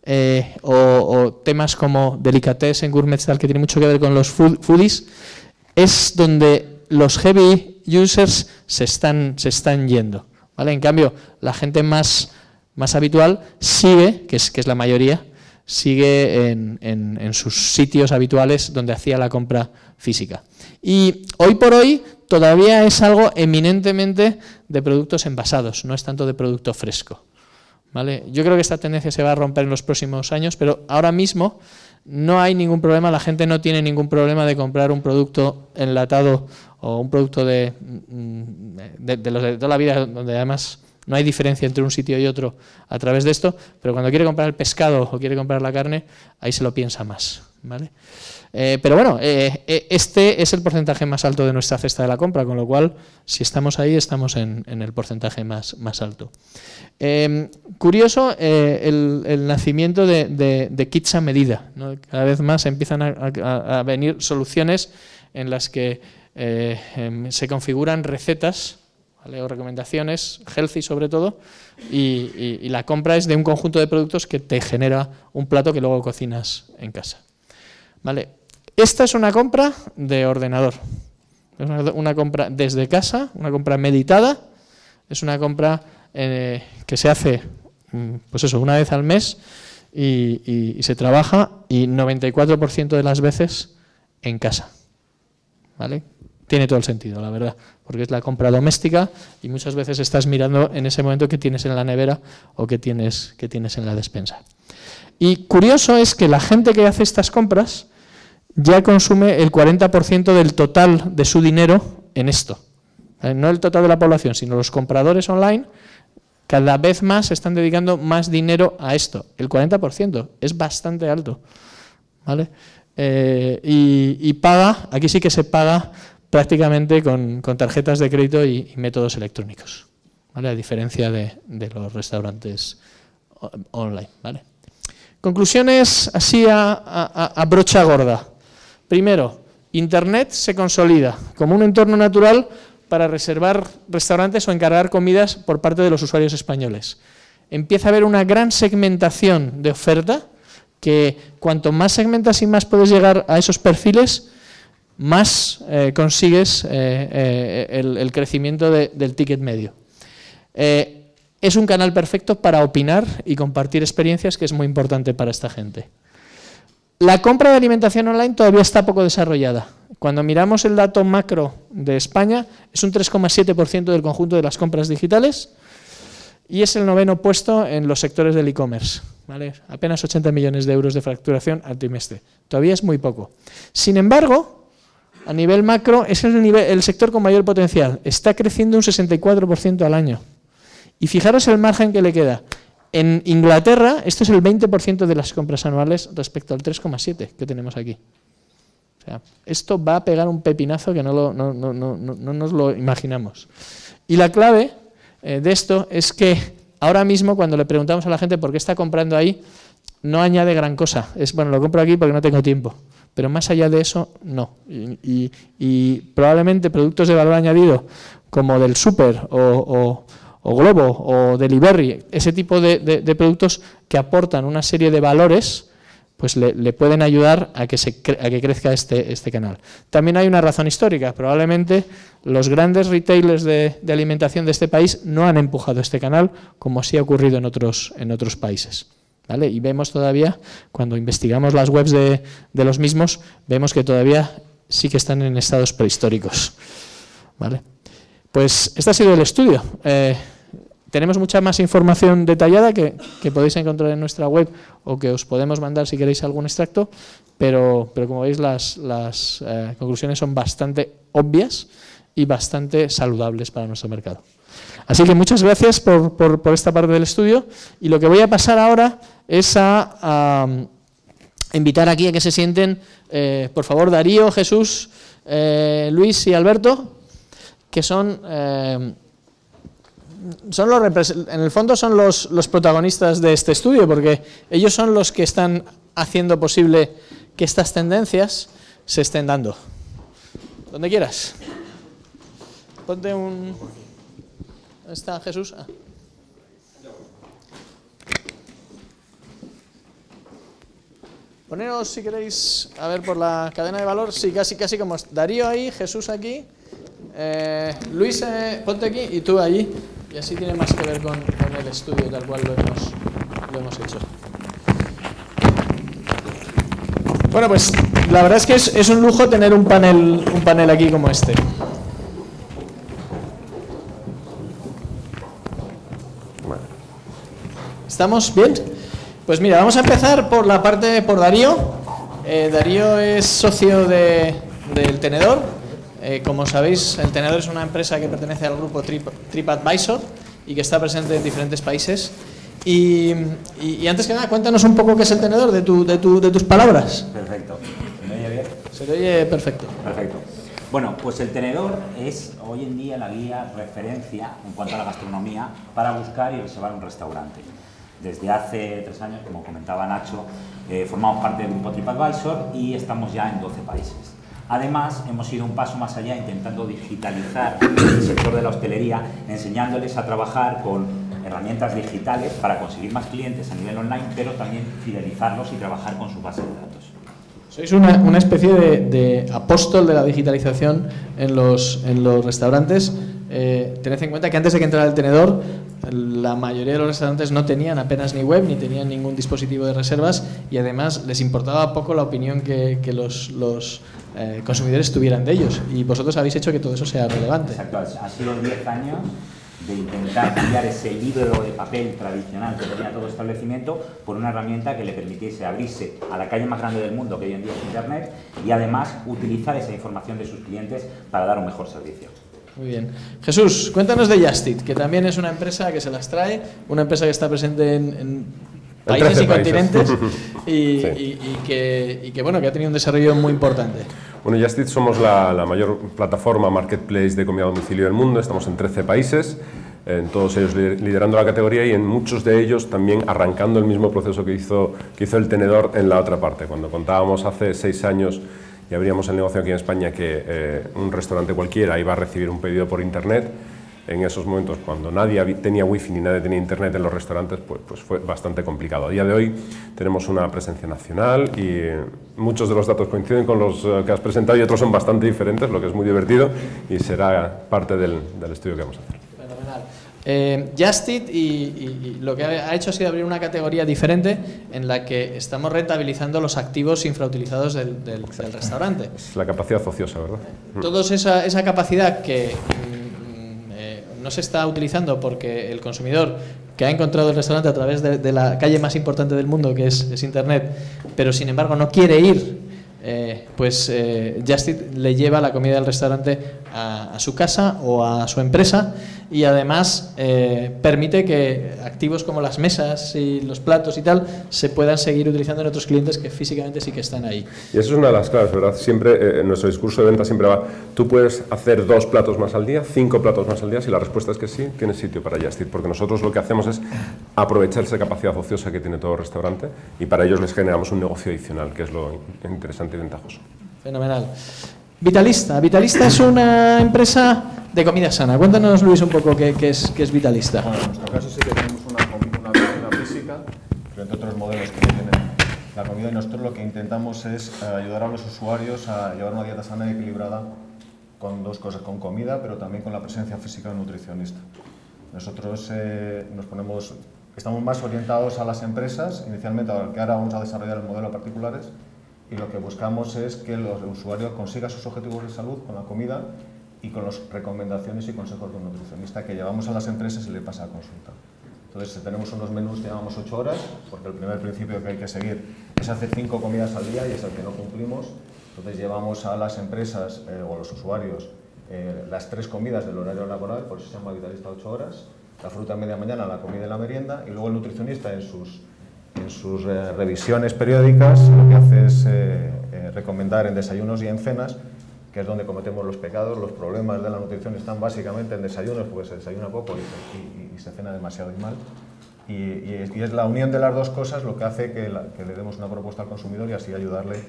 o temas como delicatessen, gourmet, tal, que tiene mucho que ver con los foodies, es donde los heavy users se están yendo, ¿vale? En cambio, la gente más habitual sigue, que es la mayoría, sigue en sus sitios habituales donde hacía la compra física. Y hoy por hoy todavía es algo eminentemente de productos envasados, no es tanto de producto fresco, ¿vale? Yo creo que esta tendencia se va a romper en los próximos años, pero ahora mismo no hay ningún problema, la gente no tiene ningún problema de comprar un producto enlatado o un producto de los de toda la vida, donde además no hay diferencia entre un sitio y otro a través de esto, pero cuando quiere comprar el pescado o quiere comprar la carne, ahí se lo piensa más. ¿vale? Pero bueno, este es el porcentaje más alto de nuestra cesta de la compra, con lo cual, si estamos ahí, estamos en el porcentaje más alto. Curioso el nacimiento de kits a medida, ¿no? Cada vez más empiezan a venir soluciones en las que se configuran recetas, ¿vale? O recomendaciones, healthy sobre todo, y la compra es de un conjunto de productos que te genera un plato que luego cocinas en casa. ¿Vale? Esta es una compra de ordenador, es una compra desde casa, una compra meditada, es una compra que se hace pues eso, una vez al mes y se trabaja, y 94% de las veces en casa. ¿Vale? Tiene todo el sentido, la verdad, porque es la compra doméstica y muchas veces estás mirando en ese momento qué tienes en la nevera o qué tienes en la despensa. Y curioso es que la gente que hace estas compras ya consume el 40% del total de su dinero en esto. No el total de la población, sino los compradores online cada vez más están dedicando más dinero a esto. El 40% es bastante alto, ¿vale? Y paga, aquí sí que se paga prácticamente con tarjetas de crédito y métodos electrónicos, ¿vale? A diferencia de los restaurantes online, ¿vale? Conclusiones así a brocha gorda. Primero, Internet se consolida como un entorno natural para reservar restaurantes o encargar comidas por parte de los usuarios españoles. Empieza a haber una gran segmentación de oferta, que cuanto más segmentas y más puedes llegar a esos perfiles, más consigues el crecimiento del ticket medio. Es un canal perfecto para opinar y compartir experiencias, que es muy importante para esta gente. La compra de alimentación online todavía está poco desarrollada. Cuando miramos el dato macro de España, es un 3,7% del conjunto de las compras digitales y es el 9º puesto en los sectores del e-commerce, ¿vale? Apenas 80 millones de euros de facturación al trimestre. Todavía es muy poco. Sin embargo, a nivel macro, es el sector con mayor potencial. Está creciendo un 64% al año. Y fijaros el margen que le queda. En Inglaterra, esto es el 20% de las compras anuales respecto al 3,7% que tenemos aquí. O sea, esto va a pegar un pepinazo que no nos lo imaginamos. Y la clave de esto es que ahora mismo, cuando le preguntamos a la gente por qué está comprando ahí, no añade gran cosa. Es, bueno, lo compro aquí porque no tengo tiempo. Pero más allá de eso, no. Y probablemente productos de valor añadido, como del súper o Globo o Delivery, ese tipo de productos que aportan una serie de valores, pues le pueden ayudar a que crezca este canal. También hay una razón histórica. Probablemente los grandes retailers de alimentación de este país no han empujado este canal, como sí ha ocurrido en otros países, ¿vale? Y vemos todavía, cuando investigamos las webs de los mismos, vemos que todavía sí que están en estados prehistóricos, ¿vale? Pues este ha sido el estudio. Tenemos mucha más información detallada que podéis encontrar en nuestra web o que os podemos mandar si queréis algún extracto, pero como veis las conclusiones son bastante obvias y bastante saludables para nuestro mercado. Así que muchas gracias por esta parte del estudio, y lo que voy a pasar ahora es a invitar aquí a que se sienten, por favor, Darío, Jesús, Luis y Alberto, que son en el fondo son los protagonistas de este estudio, porque ellos son los que están haciendo posible que estas tendencias se estén dando. Donde quieras. Ponte un... ¿Dónde está Jesús? Ah. Poneros, si queréis, a ver por la cadena de valor. Sí, casi como Darío ahí, Jesús aquí. Luis, ponte aquí y tú allí, y así tiene más que ver con el estudio tal cual lo hemos hecho. Bueno, pues la verdad es que es un lujo tener un panel aquí como este. ¿Estamos bien? Pues mira, vamos a empezar por la parte por Darío. Darío es socio del Tenedor. Como sabéis, el Tenedor es una empresa que pertenece al grupo TripAdvisor y que está presente en diferentes países. Y antes que nada, cuéntanos un poco qué es el tenedor de tus palabras. Perfecto. ¿Se me oye bien? Se te oye perfecto. Perfecto. Bueno, pues el tenedor es hoy en día la guía referencia en cuanto a la gastronomía para buscar y reservar un restaurante. Desde hace 3 años, como comentaba Nacho, formamos parte del grupo TripAdvisor y estamos ya en 12 países. Además, hemos ido un paso más allá intentando digitalizar el sector de la hostelería, enseñándoles a trabajar con herramientas digitales para conseguir más clientes a nivel online, pero también fidelizarlos y trabajar con su base de datos. Sois una especie de apóstol de la digitalización en los restaurantes. Tened en cuenta que antes de que entrara el tenedor, la mayoría de los restaurantes no tenían apenas ni web, ni tenían ningún dispositivo de reservas, y además les importaba poco la opinión que los consumidores tuvieran de ellos. Y vosotros habéis hecho que todo eso sea relevante. Exacto, ha sido 10 años de intentar cambiar ese libro de papel tradicional que tenía todo establecimiento por una herramienta que le permitiese abrirse a la calle más grande del mundo, que hoy en día es Internet, y además utilizar esa información de sus clientes para dar un mejor servicio. Muy bien. Jesús, cuéntanos de Just Eat, que también es una empresa que se las trae, una empresa que está presente en países y continentes y, sí. y que bueno, que ha tenido un desarrollo muy importante. Bueno, Just Eat somos la mayor plataforma marketplace de comida a domicilio del mundo. Estamos en 13 países, en todos ellos liderando la categoría y en muchos de ellos también arrancando el mismo proceso que hizo el tenedor en la otra parte. Cuando contábamos hace 6 años y abríamos el negocio aquí en España que un restaurante cualquiera iba a recibir un pedido por internet, en esos momentos, cuando nadie tenía wifi ni nadie tenía internet en los restaurantes, pues fue bastante complicado. A día de hoy tenemos una presencia nacional y muchos de los datos coinciden con los que has presentado y otros son bastante diferentes, lo que es muy divertido y será parte del estudio que vamos a hacer. Fenomenal. Just Eat y lo que ha hecho ha sido abrir una categoría diferente en la que estamos rentabilizando los activos infrautilizados del restaurante. Es la capacidad ociosa, ¿verdad? Todos esa capacidad que no se está utilizando porque el consumidor que ha encontrado el restaurante a través de la calle más importante del mundo, que es Internet, pero sin embargo no quiere ir, Just Eat le lleva la comida del restaurante a su casa o a su empresa y además permite que activos como las mesas y los platos y tal se puedan seguir utilizando en otros clientes que físicamente sí que están ahí. Y eso es una de las claves, ¿verdad? Siempre, en nuestro discurso de venta siempre va, tú puedes hacer 2 platos más al día, 5 platos más al día, si la respuesta es que sí, tienes sitio para Just Eat, porque nosotros lo que hacemos es aprovechar esa capacidad ociosa que tiene todo restaurante y para ellos les generamos un negocio adicional, que es lo interesante y ventajoso. Fenomenal. Vitalista. Vitalista es una empresa de comida sana. Cuéntanos, Luis, un poco qué es Vitalista. Bueno, en nuestro caso sí que tenemos una cocina física, frente a otros modelos que tienen la comida, y nosotros lo que intentamos es ayudar a los usuarios a llevar una dieta sana y equilibrada con 2 cosas, con comida, pero también con la presencia física del nutricionista. Nosotros estamos más orientados a las empresas, inicialmente, que ahora vamos a desarrollar el modelo a particulares, y lo que buscamos es que el usuario consiga sus objetivos de salud con la comida y con las recomendaciones y consejos de un nutricionista que llevamos a las empresas y le pasa a consulta. Entonces tenemos unos menús que llamamos 8 horas, porque el primer principio que hay que seguir es hacer 5 comidas al día y es el que no cumplimos. Entonces llevamos a las empresas o a los usuarios las 3 comidas del horario laboral, por eso se llama Vitalista 8 horas, la fruta a media mañana, la comida y la merienda, y luego el nutricionista en sus revisiones periódicas lo que hace es recomendar en desayunos y en cenas, que es donde cometemos los pecados. Los problemas de la nutrición están básicamente en desayunos, porque se desayuna poco y se cena demasiado y mal. Y es la unión de las 2 cosas lo que hace que le demos una propuesta al consumidor y así ayudarle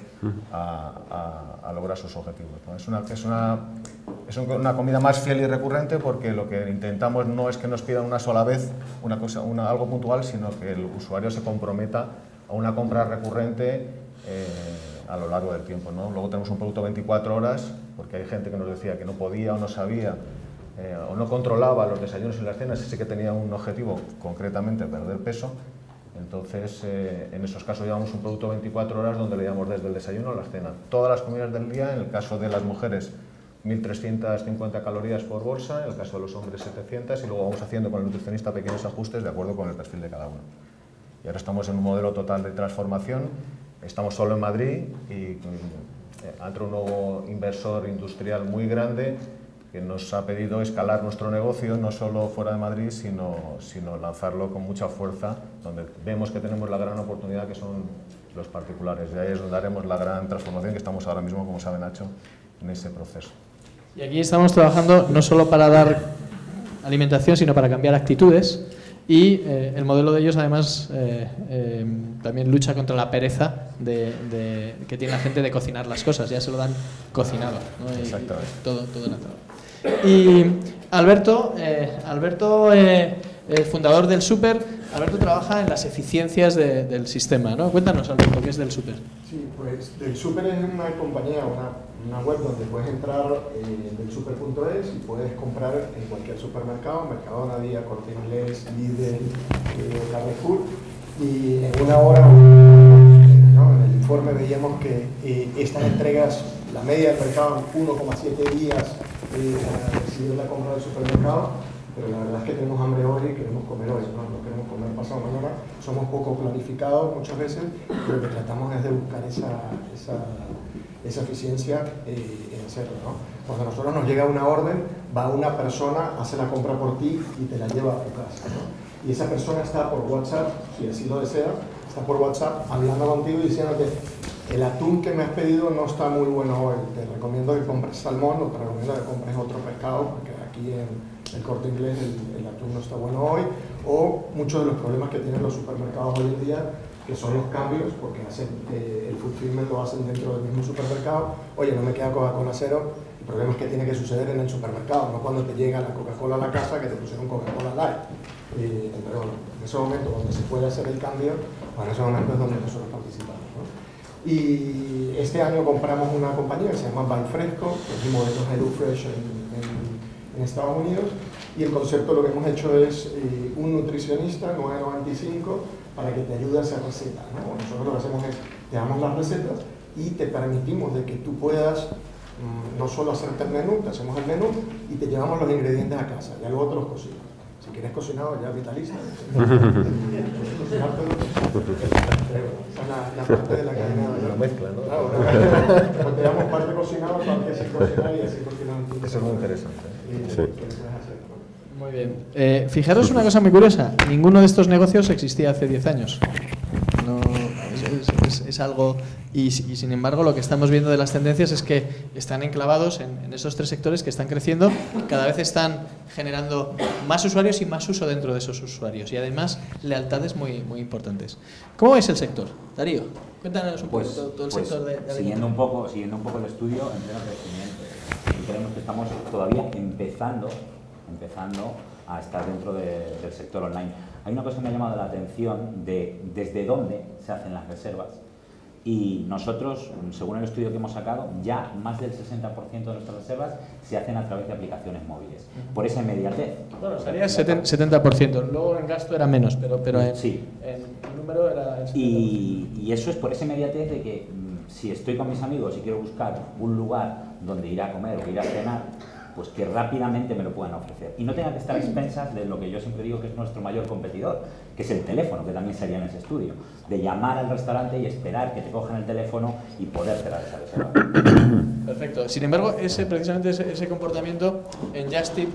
a lograr sus objetivos, ¿no? Es una comida más fiel y recurrente, porque lo que intentamos no es que nos pidan una sola vez algo puntual, sino que el usuario se comprometa a una compra recurrente a lo largo del tiempo, ¿no? Luego tenemos un producto 24 horas, porque hay gente que nos decía que no podía o no sabía o no controlaba los desayunos y las cenas, y sí que tenía un objetivo, concretamente perder peso. Entonces, en esos casos llevamos un producto 24 horas donde le damos desde el desayuno a la cena. Todas las comidas del día, en el caso de las mujeres 1.350 calorías por bolsa, en el caso de los hombres 700, y luego vamos haciendo con el nutricionista pequeños ajustes de acuerdo con el perfil de cada uno. Y ahora estamos en un modelo total de transformación, estamos solo en Madrid y entra un nuevo inversor industrial muy grande que nos ha pedido escalar nuestro negocio, no solo fuera de Madrid, sino lanzarlo con mucha fuerza, donde vemos que tenemos la gran oportunidad que son los particulares. Y ahí es donde haremos la gran transformación que estamos ahora mismo, como sabe Nacho, en ese proceso. Y aquí estamos trabajando no solo para dar alimentación, sino para cambiar actitudes. Y el modelo de ellos, además, también lucha contra la pereza que tiene la gente de cocinar las cosas. Ya se lo dan cocinado, ¿no? Exactamente. Y todo enlatado. Y Alberto, el fundador del Súper, Alberto trabaja en las eficiencias del sistema, ¿no? Cuéntanos, Alberto, ¿qué es del Súper? Sí, pues del Súper es una compañía, una web donde puedes entrar del super.es y puedes comprar en cualquier supermercado, Mercadona, Día, Corte Inglés, Lidl, Carrefour, y en una hora, ¿no? En el informe veíamos que estas entregas, la media del mercado en 1,7 días para recibir la compra del supermercado, pero la verdad es que tenemos hambre hoy y queremos comer hoy, no queremos comer pasado mañana, somos poco planificados muchas veces, pero lo que tratamos es de buscar esa eficiencia en hacerlo, ¿no? Cuando a nosotros nos llega una orden, va una persona, hace la compra por ti y te la lleva a tu casa, ¿no? Y esa persona está por WhatsApp, si así lo desea, está por WhatsApp hablando contigo y diciéndote: el atún que me has pedido no está muy bueno hoy, te recomiendo que compres salmón o te recomiendo que compres otro pescado, porque aquí en el Corte Inglés el atún no está bueno hoy, o muchos de los problemas que tienen los supermercados hoy en día, que son los cambios, porque el fulfillment lo hacen dentro del mismo supermercado. Oye, no me queda Coca-Cola cero, el problema es que tiene que suceder en el supermercado, no cuando te llega la Coca-Cola a la casa que te pusieron Coca-Cola Light. Pero bueno, en ese momento donde se puede hacer el cambio, en ese momento es donde nosotros participamos, ¿no? Y este año compramos una compañía que se llama Banfresco, que es un modelo HelloFresh en Estados Unidos, y el concepto lo que hemos hecho es un nutricionista 9.95 para que te ayude a hacer recetas, ¿no? Nosotros lo que hacemos es, te damos las recetas y te permitimos de que tú puedas no solo hacerte el menú, te hacemos el menú y te llevamos los ingredientes a casa, ya luego te los cocinas. Si quieres cocinado, ya vitaliza. Esa es la parte de la cadena de la mezcla, ¿no? Claro, te damos parte cocinado, parte sin cocinar y así cocinado. Eso es muy interesante. Sí. Muy bien. Fijaros una cosa muy curiosa. Ninguno de estos negocios existía hace 10 años. No, es algo... Y sin embargo, lo que estamos viendo de las tendencias es que están enclavados en esos tres sectores que están creciendo, cada vez están generando más usuarios y más uso dentro de esos usuarios. Y además, lealtades muy importantes. ¿Cómo es el sector? Darío, cuéntanos un poco todo el sector de siguiendo un poco el estudio, en pleno crecimiento. Y creemos que estamos todavía empezando a estar dentro del sector online. Hay una cosa que me ha llamado la atención de desde dónde se hacen las reservas, y nosotros, según el estudio que hemos sacado, ya más del 60% de nuestras reservas se hacen a través de aplicaciones móviles, por esa inmediatez. Bueno, sería 70%, luego en gasto era menos, pero sí, en número era el 70%. Y eso es por esa inmediatez de que si estoy con mis amigos y quiero buscar un lugar donde ir a comer o ir a cenar, pues que rápidamente me lo puedan ofrecer. Y no tenga que estar a expensas de lo que yo siempre digo que es nuestro mayor competidor, que es el teléfono, que también sería en ese estudio. De llamar al restaurante y esperar que te cojan el teléfono y poder cerrar esa reserva. Perfecto. Sin embargo, precisamente ese comportamiento en Just Eat,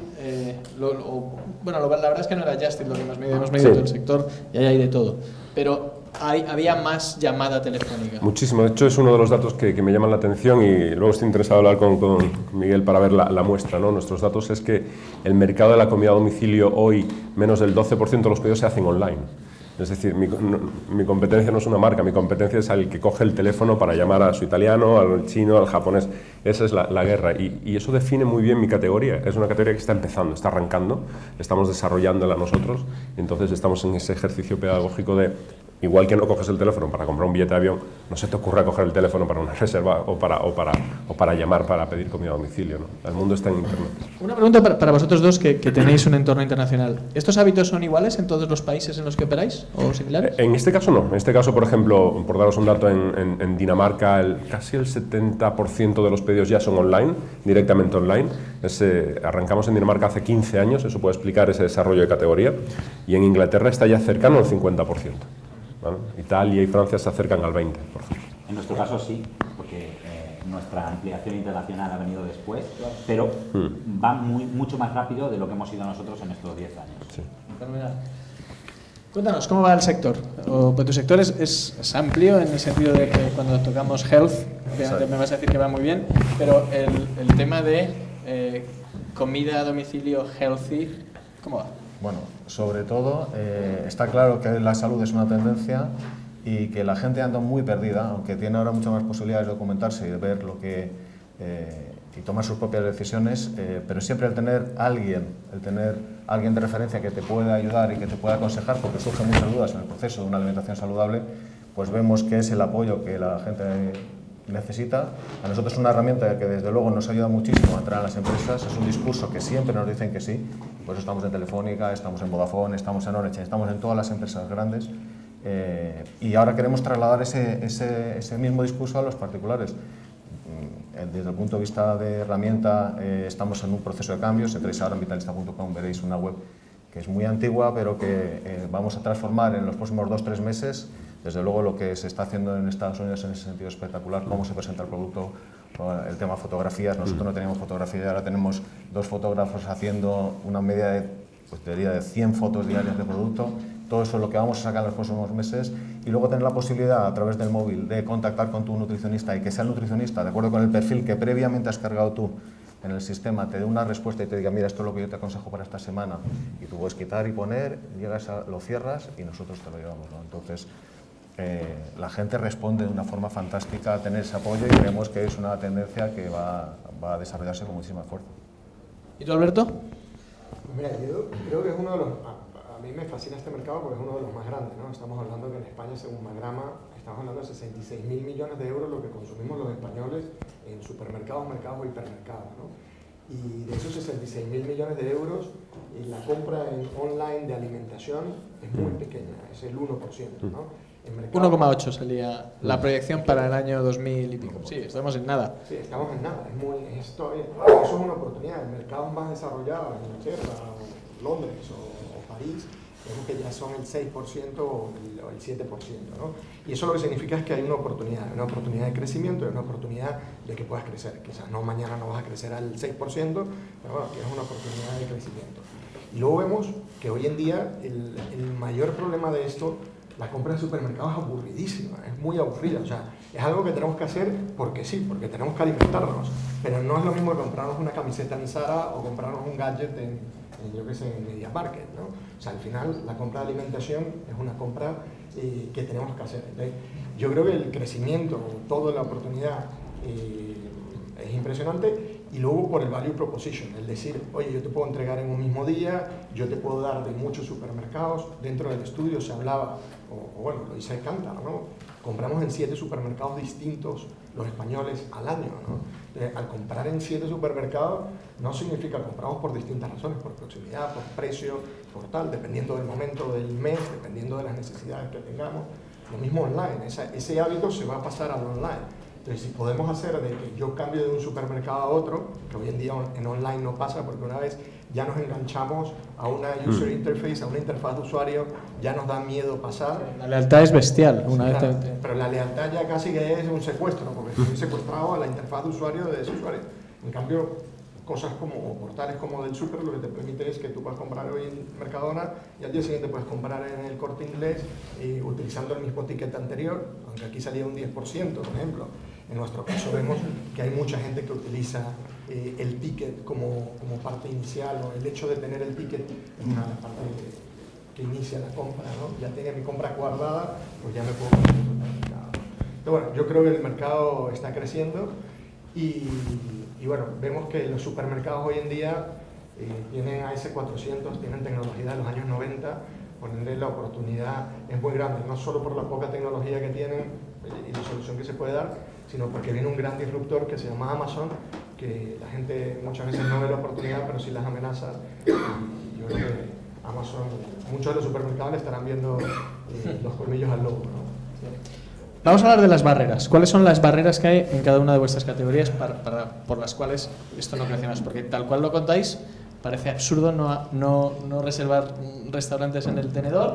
la verdad es que no era Just Eat lo que hemos medido todo el sector, y ahí hay de todo. Pero había más llamada telefónica. Muchísimo. De hecho, es uno de los datos que me llaman la atención, y luego estoy interesado en hablar con Miguel para ver la muestra, ¿no? Nuestros datos es que el mercado de la comida a domicilio hoy, menos del 12% de los pedidos se hacen online. Es decir, mi competencia no es una marca, mi competencia es al que coge el teléfono para llamar a su italiano, al chino, al japonés. Esa es la guerra, y eso define muy bien mi categoría. Es una categoría que está empezando, está arrancando, estamos desarrollándola nosotros, y entonces estamos en ese ejercicio pedagógico de, igual que no coges el teléfono para comprar un billete de avión, no se te ocurra coger el teléfono para una reserva o para llamar, para pedir comida a domicilio, ¿no? El mundo está en Internet. Una pregunta para vosotros dos que tenéis un entorno internacional. ¿Estos hábitos son iguales en todos los países en los que operáis o similares? En este caso no. En este caso, por ejemplo, por daros un dato, en Dinamarca casi el 70% de los pedidos ya son online, directamente online. Arrancamos en Dinamarca hace 15 años, eso puede explicar ese desarrollo de categoría, y en Inglaterra está ya cercano al 50%. ¿Vale? Italia y Francia se acercan al 20%. En nuestro caso sí, porque nuestra ampliación internacional ha venido después, pero va mucho más rápido de lo que hemos ido nosotros en estos 10 años. Sí. Cuéntanos, ¿cómo va el sector? Tu sector es amplio en el sentido de que cuando tocamos health, obviamente me vas a decir que va muy bien, pero el tema de comida a domicilio healthy, ¿cómo va? Bueno, sobre todo está claro que la salud es una tendencia y que la gente anda muy perdida, aunque tiene ahora muchas más posibilidades de documentarse y de ver lo que y tomar sus propias decisiones, pero siempre el tener alguien de referencia que te pueda ayudar y que te pueda aconsejar, porque surgen muchas dudas en el proceso de una alimentación saludable, pues vemos que es el apoyo que la gente necesita. A nosotros es una herramienta que desde luego nos ayuda muchísimo a entrar en las empresas, es un discurso que siempre nos dicen que sí, por eso estamos en Telefónica, estamos en Vodafone, estamos en Orange, estamos en todas las empresas grandes, y ahora queremos trasladar ese mismo discurso a los particulares. Desde el punto de vista de herramienta estamos en un proceso de cambio. Si entráis ahora en vitalista.com veréis una web que es muy antigua pero que vamos a transformar en los próximos 2-3 meses. Desde luego lo que se está haciendo en Estados Unidos en ese sentido es espectacular, cómo se presenta el producto, el tema fotografías. Nosotros no teníamos fotografía y ahora tenemos 2 fotógrafos haciendo una media de, pues, de 100 fotos diarias de producto. Todo eso es lo que vamos a sacar en los próximos meses y luego tener la posibilidad a través del móvil de contactar con tu nutricionista y que sea el nutricionista, de acuerdo con el perfil que previamente has cargado tú en el sistema, te dé una respuesta y te diga, mira, esto es lo que yo te aconsejo para esta semana, y tú puedes quitar y poner, lo cierras y nosotros te lo llevamos, ¿no? Entonces, la gente responde de una forma fantástica a tener ese apoyo y creemos que es una tendencia que va a desarrollarse con muchísima fuerza. ¿Y tú, Alberto? Mira, yo creo que es uno de los... A mí me fascina este mercado porque es uno de los más grandes, ¿no? Estamos hablando que en España, según Magrama, estamos hablando de 66.000 millones de euros lo que consumimos los españoles en supermercados, mercados o hipermercados, ¿no? Y de esos 66.000 millones de euros, la compra online de alimentación es muy pequeña, es el 1%, ¿no? 1,8 salía la proyección para el año 2000 y pico. Sí, estamos en nada. Sí, estamos en nada. Eso es una oportunidad. En mercados más desarrollados, en Inglaterra, o Londres o París, vemos que ya son el 6% o el 7%, ¿no? Y eso lo que significa es que hay una oportunidad de crecimiento, una oportunidad de que puedas crecer. Quizás no mañana no vas a crecer al 6%, pero bueno, tienes una oportunidad de crecimiento. Y luego vemos que hoy en día el mayor problema de esto, la compra en supermercados es aburridísima, es muy aburrida, o sea, es algo que tenemos que hacer porque sí, porque tenemos que alimentarnos, pero no es lo mismo que comprarnos una camiseta en Zara o comprarnos un gadget en Media Market, ¿no? O sea, al final la compra de alimentación es una compra que tenemos que hacer. Entonces, yo creo que el crecimiento, toda la oportunidad es impresionante, y luego por el value proposition, el decir, oye, yo te puedo entregar en un mismo día, yo te puedo dar de muchos supermercados. Dentro del estudio se hablaba, o bueno, lo dice Cántaro, ¿no? Compramos en 7 supermercados distintos los españoles al año, ¿no? Al comprar en 7 supermercados no significa compramos por distintas razones, por proximidad, por precio, por tal, dependiendo del momento del mes, dependiendo de las necesidades que tengamos. Lo mismo online, ese hábito se va a pasar al online. Entonces, si podemos hacer de que yo cambie de un supermercado a otro, que hoy en día en online no pasa, porque una vez ya nos enganchamos a una user interface, a una interfaz de usuario, ya nos da miedo pasar. La lealtad es bestial. Claro, pero la lealtad ya casi que es un secuestro, porque estoy secuestrado a la interfaz de usuario de ese usuario. En cambio, cosas como portales como del super, lo que te permite es que tú puedas comprar hoy en Mercadona y al día siguiente puedes comprar en el Corte Inglés utilizando el mismo ticket anterior, aunque aquí salía un 10%, por ejemplo. En nuestro caso vemos que hay mucha gente que utiliza el ticket como parte inicial, o el hecho de tener el ticket es una parte que inicia la compra, ¿no? Ya tenía mi compra guardada, pues ya me puedo comprar el supermercado. Pero bueno, yo creo que el mercado está creciendo y bueno, vemos que los supermercados hoy en día tienen AS400, tienen tecnología de los años 90, por ende la oportunidad es muy grande, no solo por la poca tecnología que tienen y la solución que se puede dar, sino porque viene un gran disruptor que se llama Amazon, que la gente muchas veces no ve la oportunidad, pero sí las amenaza. Y yo creo que Amazon, muchos de los supermercados le estarán viendo los colmillos al lobo, ¿no? Vamos a hablar de las barreras. ¿Cuáles son las barreras que hay en cada una de vuestras categorías por las cuales esto no crece más? Porque tal cual lo contáis, parece absurdo no reservar restaurantes en el tenedor,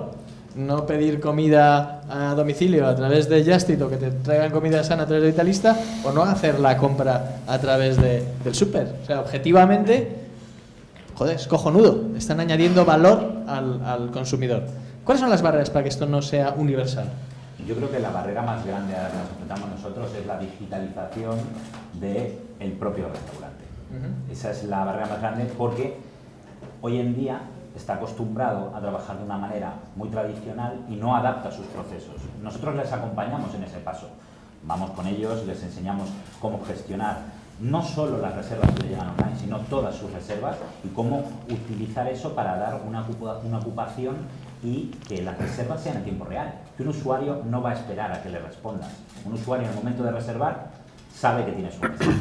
no pedir comida a domicilio a través de Just Eat o que te traigan comida sana a través de Vitalista, o no hacer la compra a través del súper. O sea, objetivamente, joder, es cojonudo. Están añadiendo valor al consumidor. ¿Cuáles son las barreras para que esto no sea universal? Yo creo que la barrera más grande a la que nos enfrentamos nosotros es la digitalización del propio restaurante. Esa es la barrera más grande porque hoy en día está acostumbrado a trabajar de una manera muy tradicional y no adapta sus procesos. Nosotros les acompañamos en ese paso. Vamos con ellos, les enseñamos cómo gestionar no solo las reservas que le llegan online, sino todas sus reservas y cómo utilizar eso para dar una ocupación y que las reservas sean en tiempo real. Que un usuario no va a esperar a que le respondas. Un usuario en el momento de reservar sabe que tiene su reserva.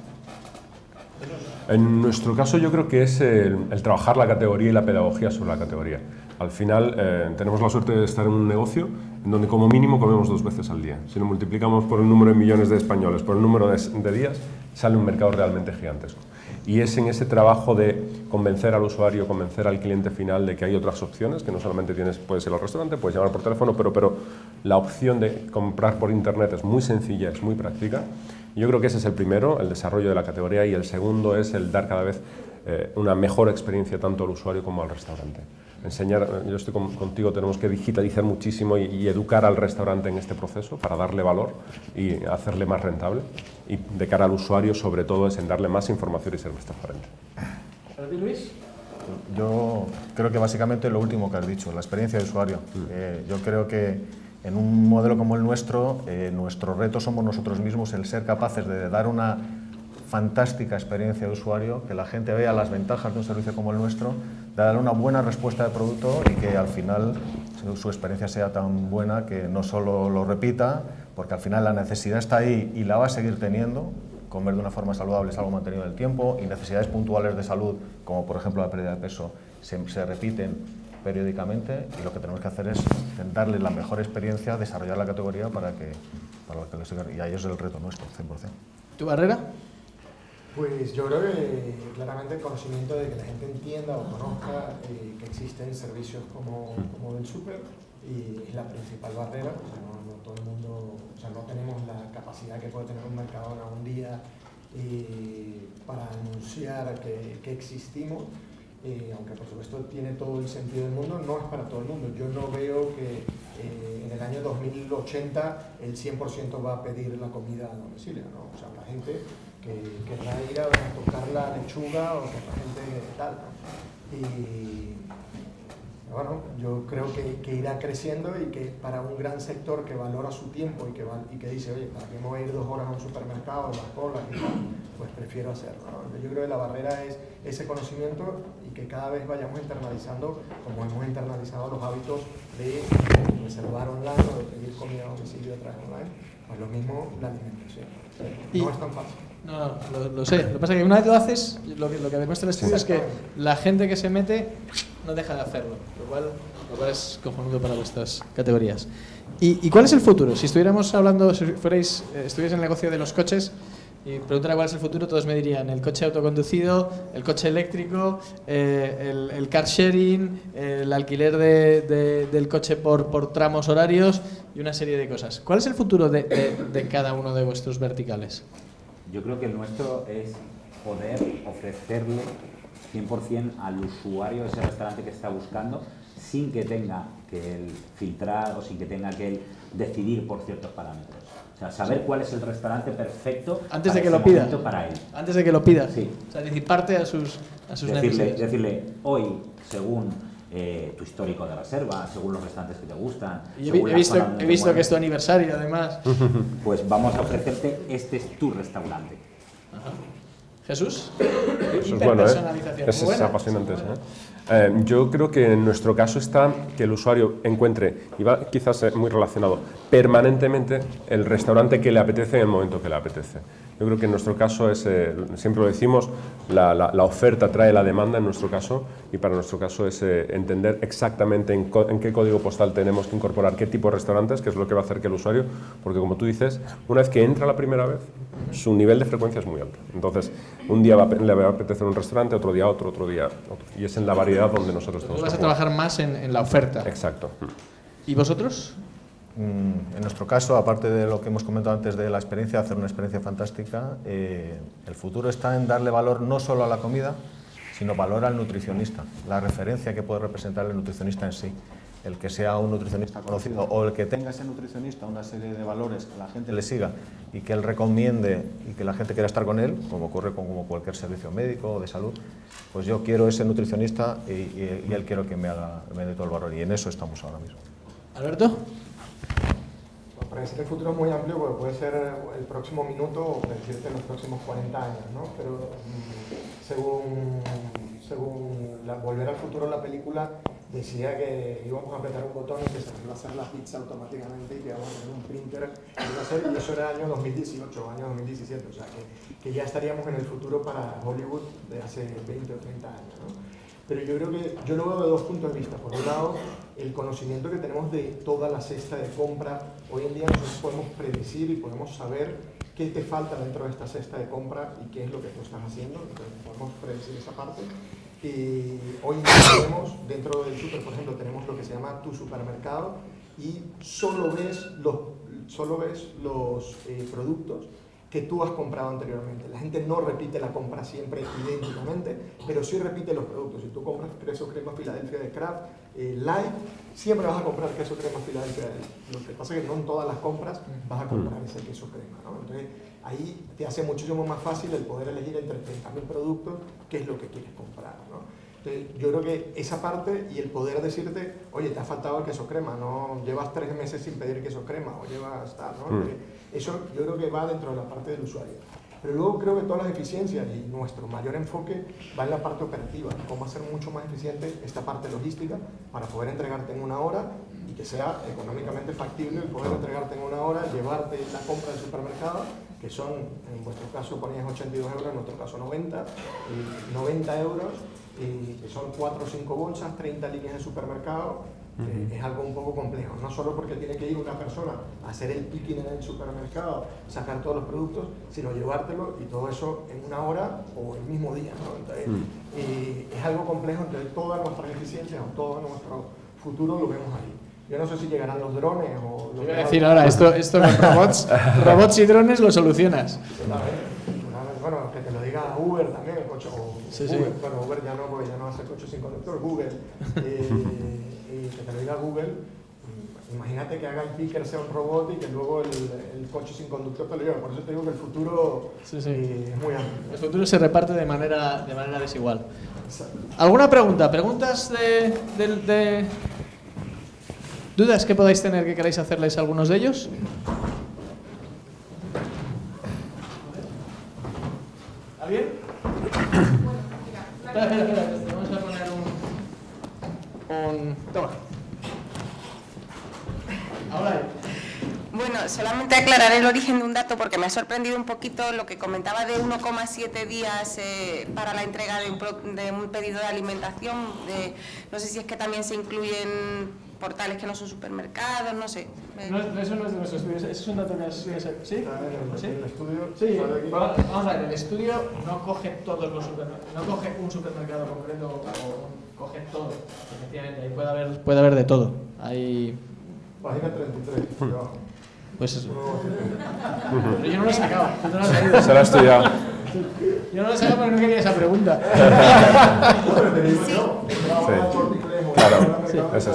En nuestro caso yo creo que es el trabajar la categoría y la pedagogía sobre la categoría. Al final tenemos la suerte de estar en un negocio en donde como mínimo comemos 2 veces al día. Si lo multiplicamos por el número de millones de españoles, por el número de días, sale un mercado realmente gigantesco. Y es en ese trabajo de convencer al usuario, convencer al cliente final de que hay otras opciones, que no solamente puedes ir al restaurante, puedes llamar por teléfono, pero la opción de comprar por internet es muy sencilla, es muy práctica. Yo creo que ese es el primero, el desarrollo de la categoría, y el segundo es el dar cada vez una mejor experiencia tanto al usuario como al restaurante. Enseñar, yo estoy contigo, tenemos que digitalizar muchísimo y educar al restaurante en este proceso para darle valor y hacerle más rentable. Y de cara al usuario, sobre todo, es en darle más información y ser más transparente. ¿Para ti, Luis? Yo creo que básicamente lo último que has dicho, la experiencia de usuario. Yo creo que en un modelo como el nuestro, nuestro reto somos nosotros mismos, el ser capaces de dar una fantástica experiencia de usuario, que la gente vea las ventajas de un servicio como el nuestro, de darle una buena respuesta de producto y que al final su experiencia sea tan buena que no solo lo repita, porque al final la necesidad está ahí y la va a seguir teniendo. Comer de una forma saludable es algo mantenido en el tiempo, y necesidades puntuales de salud, como por ejemplo la pérdida de peso, se repiten periódicamente, y lo que tenemos que hacer es darle la mejor experiencia, desarrollar la categoría para que lo sigan, y ahí es el reto nuestro, 100%. ¿Tu barrera? Pues yo creo que claramente el conocimiento de que la gente entienda o conozca que existen servicios como el súper, y es la principal barrera. O sea, no todo el mundo, o sea, no tenemos la capacidad que puede tener un Mercadona un día para anunciar que existimos, aunque por supuesto tiene todo el sentido del mundo, no es para todo el mundo. Yo no veo que en el año 2080 el 100% va a pedir la comida a domicilio, ¿no? O sea, la gente que querrá ir a tocar la lechuga o que la gente tal, ¿no? Y bueno, yo creo que irá creciendo, y que para un gran sector que valora su tiempo y que dice, oye, ¿para qué me voy a ir 2 horas a un supermercado, las colas y tal? Pues prefiero hacerlo, ¿no? Yo creo que la barrera es ese conocimiento, y que cada vez vayamos internalizando, como hemos internalizado los hábitos de reservar online o de pedir comida a domicilio a través online, pues lo mismo la alimentación. No es tan fácil. No, lo sé. Lo que pasa es que una vez lo haces, lo que demuestra el estudio es que la gente que se mete no deja de hacerlo, lo cual es cojonudo para vuestras categorías. ¿Y cuál es el futuro? Si estuviéramos hablando, si estuvierais en el negocio de los coches y preguntara cuál es el futuro, todos me dirían el coche autoconducido, el coche eléctrico, el car sharing, el alquiler del coche por tramos horarios y una serie de cosas. ¿Cuál es el futuro de cada uno de vuestros verticales? Yo creo que el nuestro es poder ofrecerle 100% al usuario ese restaurante que está buscando, sin que tenga que él filtrar o sin que tenga que él decidir por ciertos parámetros. O sea, saber cuál es el restaurante perfecto antes de que lo pida. Para él. Antes de que lo pida. Sí. O sea, anticiparte a sus necesidades. Decirle, hoy, según tu histórico de reserva, según los restaurantes que te gustan. Y he visto que es tu aniversario, además. Pues vamos a ofrecerte, este es tu restaurante. Ajá. Jesús, eso es bueno, eso es apasionante. Yo creo que en nuestro caso está que el usuario encuentre, y va quizás muy relacionado, permanentemente el restaurante que le apetece en el momento que le apetece. Yo creo que en nuestro caso es, siempre lo decimos, la oferta trae la demanda en nuestro caso, y para nuestro caso es entender exactamente en qué código postal tenemos que incorporar qué tipo de restaurantes, que es lo que va a hacer que el usuario, porque como tú dices, una vez que entra la primera vez, su nivel de frecuencia es muy alto. Entonces, un día le va a apetecer un restaurante, otro día otro día otro. Y es en la variedad donde nosotros tenemos. Tú vas a trabajar más en la oferta. Exacto. ¿Y vosotros? En nuestro caso, aparte de lo que hemos comentado antes de la experiencia, hacer una experiencia fantástica, el futuro está en darle valor no solo a la comida, sino valor al nutricionista, la referencia que puede representar el nutricionista en sí. El que sea un nutricionista conocido o el que tenga ese nutricionista una serie de valores que la gente le siga y que él recomiende y que la gente quiera estar con él, como ocurre con como cualquier servicio médico o de salud, pues yo quiero ese nutricionista y él quiero que me dé todo el valor, y en eso estamos ahora mismo. ¿Alberto? Para decir el futuro es muy amplio, porque puede ser el próximo minuto o decirte los próximos 40 años, ¿no? Pero según Volver al Futuro, la película decía que íbamos a apretar un botón y que se iba a hacer la pizza automáticamente y que íbamos a tener un printer y eso era año 2018, año 2017, o sea que ya estaríamos en el futuro para Hollywood de hace 20 o 30 años, ¿no? Pero yo creo que yo lo veo de dos puntos de vista. Por un lado, el conocimiento que tenemos de toda la cesta de compra. Hoy en día nosotros podemos predecir y podemos saber qué te falta dentro de esta cesta de compra y qué es lo que tú estás haciendo. Entonces podemos predecir esa parte. Y hoy en día tenemos, dentro del súper, por ejemplo, tenemos lo que se llama Tu Supermercado y solo ves los productos que tú has comprado anteriormente. La gente no repite la compra siempre idénticamente, pero sí repite los productos. Si tú compras queso crema Filadelfia de Kraft Light, siempre vas a comprar queso crema Filadelfia. Lo que pasa es que no en todas las compras vas a comprar ese queso crema, ¿no? Entonces ahí te hace muchísimo más fácil el poder elegir entre 30.000 productos qué es lo que quieres comprar, ¿no? Entonces, yo creo que esa parte y el poder decirte, oye, te ha faltado el queso crema, no llevas 3 meses sin pedir queso crema o llevas tal, ¿no? Eso yo creo que va dentro de la parte del usuario. Pero luego creo que todas las eficiencias y nuestro mayor enfoque va en la parte operativa, cómo hacer mucho más eficiente esta parte logística para poder entregarte en 1 hora y que sea económicamente factible el poder entregarte en 1 hora, llevarte la compra del supermercado, que son, en vuestro caso ponías 82 euros, en nuestro caso 90 euros, que son 4 o 5 bolsas, 30 líneas de supermercado. Es algo un poco complejo, no solo porque tiene que ir una persona a hacer el picking en el supermercado, sacar todos los productos, sino llevártelo y todo eso en 1 hora o el mismo día, ¿no? Entonces, es algo complejo, entonces todas nuestras eficiencias o todo nuestro futuro lo vemos ahí. Yo no sé si llegarán los drones o... Voy a decir ahora, esto con robots y drones lo solucionas. Bueno, que te lo diga Uber también, el coche, o sí, Uber, sí. Bueno, Uber ya no, porque ya no hace coche sin conductor, Google, y que te lo diga Google. Imagínate que haga el picker sea un robot y que luego el coche sin conductor te lo lleve. Por eso te digo que el futuro es muy amplio. El futuro se reparte de manera desigual. ¿Alguna pregunta? ¿Preguntas de dudas que podáis tener que queráis hacerles a algunos de ellos? ¿Alguien? Espera, vamos a poner un... Toma. Ahora. Bueno, solamente aclarar el origen de un dato porque me ha sorprendido un poquito lo que comentaba de 1,7 días para la entrega de un pedido de alimentación. No sé si es que también se incluyen portales que no son supermercados, no sé. Eso no es de nuestro estudio, ese es un dato que es... ¿Sí? ¿El estudio? Sí, vamos a ver, el estudio no coge todos los supermercados, no coge un supermercado concreto o coge todo, efectivamente, ahí puede haber de todo. Hay... Página 33, pues eso. Pero yo no lo he sacado, tú no lo has leído. Se lo ha estudiado. Yo no lo he sacado porque no quería esa pregunta. Claro, eso es.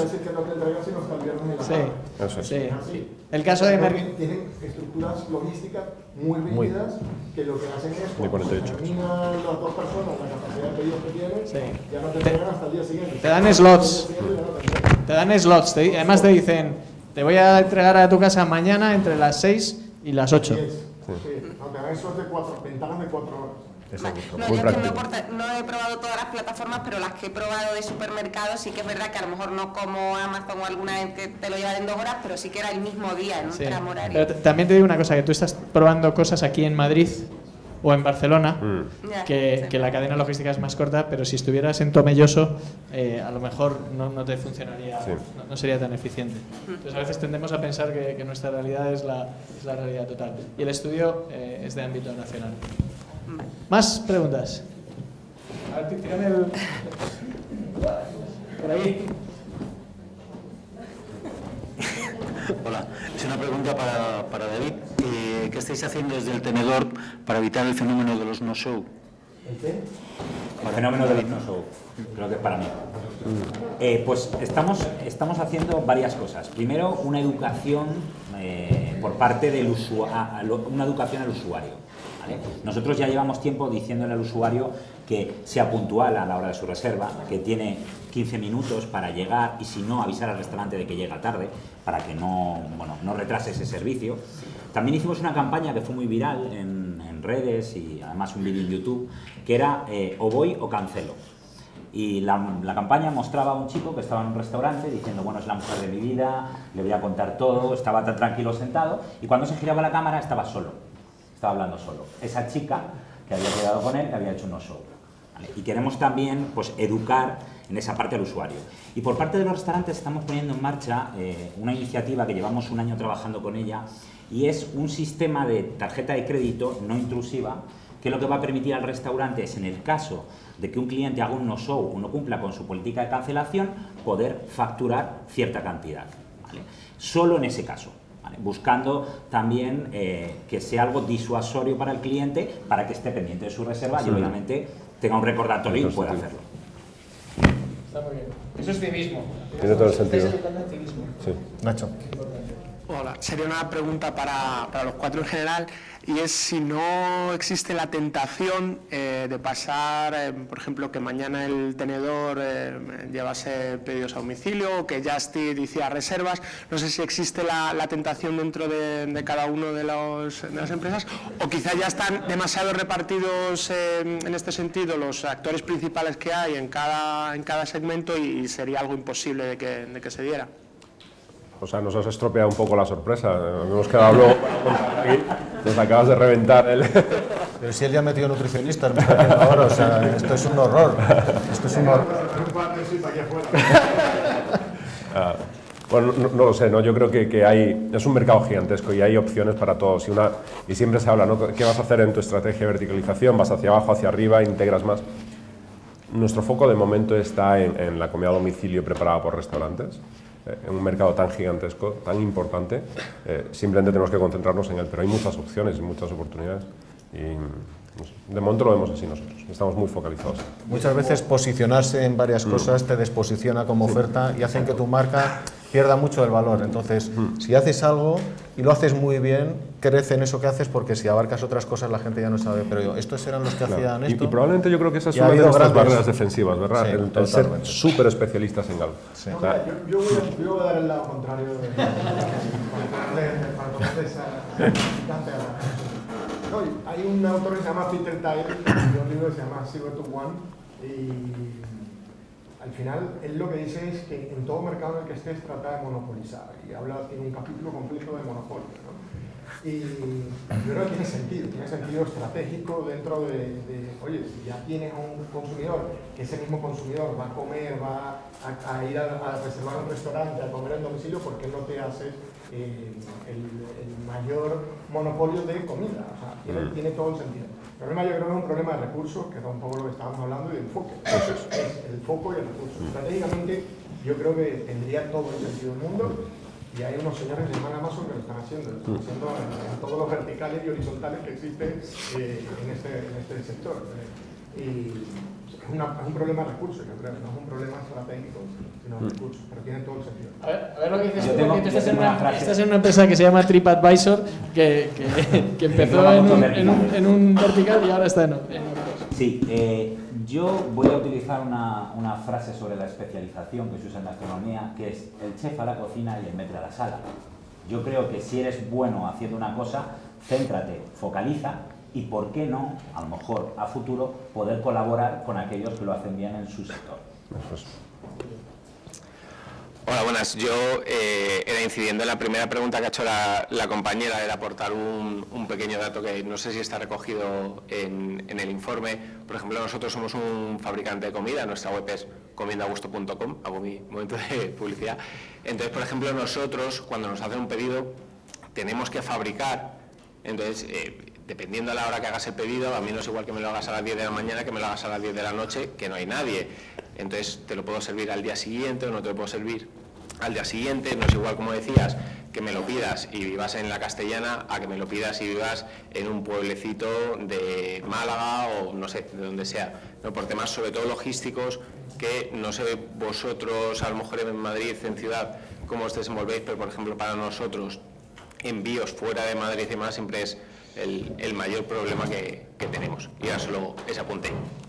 Eso es. Sí. El caso de tienen estructuras logísticas muy rígidas que lo que hacen es cuando terminan las 2 personas la capacidad de pedidos que tienen, ya no te entregan hasta el día siguiente. Te dan slots. Te dan slots. Además te dicen, te voy a entregar a tu casa mañana entre las 6 y las 8. Sí. No, te dan esos de 4, ventanas de 4 horas. No, yo es que no he probado todas las plataformas, pero las que he probado de supermercados sí que es verdad que a lo mejor no como Amazon o alguna que te lo llevan en 2 horas, pero sí que era el mismo día, en un tramo horario. Pero también te digo una cosa, que tú estás probando cosas aquí en Madrid o en Barcelona, que la cadena logística es más corta, pero si estuvieras en Tomelloso, a lo mejor no te funcionaría, no sería tan eficiente. Entonces a veces tendemos a pensar que nuestra realidad es la realidad total. Y el estudio es de ámbito nacional. ¿Más preguntas? A ver, tírame el... Por ahí. Hola, es una pregunta para David. ¿Qué estáis haciendo desde el tenedor para evitar el fenómeno de los no-show? ¿El qué? El fenómeno de los no-show, creo que es para mí. Pues estamos haciendo varias cosas. Primero, una educación por parte del usuario, una educación al usuario. ¿Vale? Nosotros ya llevamos tiempo diciéndole al usuario que sea puntual a la hora de su reserva, que tiene 15 minutos para llegar y si no avisar al restaurante de que llega tarde para que no retrase ese servicio. También hicimos una campaña que fue muy viral en redes y además un vídeo en YouTube que era o voy o cancelo. Y la campaña mostraba a un chico que estaba en un restaurante diciendo, bueno, es la mujer de mi vida, le voy a contar todo, estaba tan tranquilo sentado y cuando se giraba la cámara estaba solo. Estaba hablando solo. Esa chica que había quedado con él, que había hecho un no-show. ¿Vale? Y queremos también pues, educar en esa parte al usuario. Y por parte de los restaurantes estamos poniendo en marcha una iniciativa que llevamos un año trabajando con ella y es un sistema de tarjeta de crédito no intrusiva que lo que va a permitir al restaurante es, en el caso de que un cliente haga un no-show o no cumpla con su política de cancelación, poder facturar cierta cantidad. ¿Vale? Solo en ese caso. ¿Vale? Buscando también que sea algo disuasorio para el cliente para que esté pendiente de su reserva y obviamente tenga un recordatorio y pueda hacerlo. Está muy bien. Eso es civismo. Tiene todo el sentido. Sí. Nacho. Hola, sería una pregunta para los cuatro en general y es si no existe la tentación de pasar, por ejemplo, que mañana el tenedor llevase pedidos a domicilio o que Just Eat hiciera reservas. No sé si existe la tentación dentro de cada uno de las empresas o quizá ya están demasiado repartidos en este sentido los actores principales que hay en cada segmento y sería algo imposible de que se diera. O sea, nos has estropeado un poco la sorpresa. Nos hemos quedado luego aquí. Nos acabas de reventar el... Pero si él ya ha metido nutricionistas ahora, o sea, esto es un horror. Esto es un horror. Bueno, no lo sé, ¿no? Yo creo que hay, es un mercado gigantesco y hay opciones para todos. Y siempre se habla, ¿no? ¿Qué vas a hacer en tu estrategia de verticalización? ¿Vas hacia abajo, hacia arriba, integras más? Nuestro foco de momento está en la comida a domicilio preparada por restaurantes. En un mercado tan gigantesco, tan importante, simplemente tenemos que concentrarnos en él, pero hay muchas opciones y muchas oportunidades y de momento lo vemos así nosotros, estamos muy focalizados. Muchas veces posicionarse en varias cosas te desposiciona como oferta y hacen que tu marca pierda mucho el valor. Entonces, si haces algo y lo haces muy bien, crece en eso que haces porque si abarcas otras cosas la gente ya no sabe, pero estos eran los que hacían esto. Y probablemente yo creo que esa es una de nuestras barreras defensivas, ¿verdad? Sí, el ser súper especialistas en algo. Sí. O sea, yo voy a dar el lado contrario hay un autor que se llama Peter Thiel, tiene un libro que se llama Zero to One y al final él lo que dice es que en todo mercado en el que estés trata de monopolizar y tiene un capítulo completo de monopolio, ¿no? Y yo creo que tiene sentido estratégico dentro oye, si ya tienes a un consumidor, que ese mismo consumidor va a comer, va a ir a reservar un restaurante, a comer en domicilio, ¿por qué no te haces el mayor monopolio de comida? O sea, tiene todo el sentido. El problema yo creo que es un problema de recursos, que es un poco lo que estábamos hablando, y de enfoque. Es el foco y el recurso. Estratégicamente yo creo que tendría todo el sentido del mundo. Y hay unos señores de Amazon que lo están haciendo en todos los verticales y horizontales que existen en este sector. Y es un problema de recursos, yo creo, no es un problema estratégico, sino de recursos, pero tiene todo el sentido. A ver lo que dices tú, porque tú estás en una empresa que se llama TripAdvisor, que empezó en un vertical y ahora está en otros. Sí, yo voy a utilizar una frase sobre la especialización que se usa en gastronomía, que es el chef a la cocina y el maître a la sala. Yo creo que si eres bueno haciendo una cosa, céntrate, focaliza y, ¿por qué no, a lo mejor a futuro, poder colaborar con aquellos que lo hacen bien en su sector? Hola, buenas. Yo era incidiendo en la primera pregunta que ha hecho la compañera, era aportar un pequeño dato que no sé si está recogido en el informe. Por ejemplo, nosotros somos un fabricante de comida, nuestra web es comiendoagusto.com, hago mi momento de publicidad. Entonces, por ejemplo, nosotros cuando nos hacen un pedido tenemos que fabricar, entonces dependiendo a la hora que hagas el pedido, a mí no es igual que me lo hagas a las 10 de la mañana que me lo hagas a las 10 de la noche, que no hay nadie. Entonces te lo puedo servir al día siguiente o no te lo puedo servir al día siguiente. No es igual, como decías, que me lo pidas y vivas en La Castellana a que me lo pidas y vivas en un pueblecito de Málaga o no sé, de donde sea, ¿no? Por temas sobre todo logísticos que no sé vosotros, a lo mejor en Madrid, en ciudad, cómo os desenvolvéis, pero por ejemplo para nosotros envíos fuera de Madrid y demás siempre es el mayor problema que tenemos. Y ahora solo ese apunte.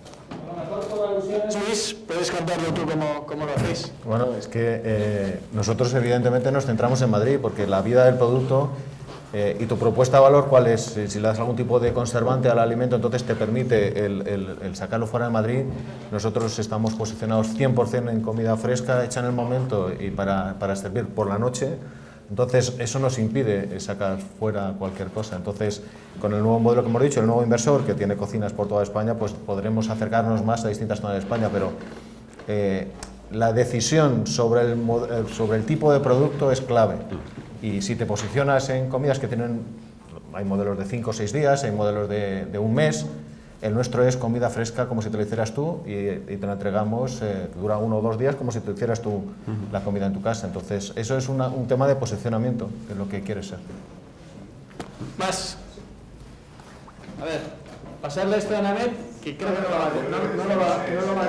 Luis, puedes contarlo tú cómo lo hacéis. Bueno, es que nosotros evidentemente nos centramos en Madrid porque la vida del producto y tu propuesta de valor, ¿cuál es? Si le das algún tipo de conservante al alimento, entonces te permite el sacarlo fuera de Madrid. Nosotros estamos posicionados 100% en comida fresca, hecha en el momento y para servir por la noche. Entonces, eso nos impide sacar fuera cualquier cosa. Entonces, con el nuevo modelo que hemos dicho, el nuevo inversor, que tiene cocinas por toda España, pues podremos acercarnos más a distintas zonas de España, pero la decisión sobre el tipo de producto es clave. Y si te posicionas en comidas que tienen, hay modelos de 5 o 6 días, hay modelos de un mes, el nuestro es comida fresca como si te lo hicieras tú y te la entregamos, dura 1 o 2 días como si te hicieras tú la comida en tu casa. Entonces, eso es un tema de posicionamiento, que es lo que quieres ser. Más. A ver, pasarle esto a Named, que creo que no lo va a hacer. No lo va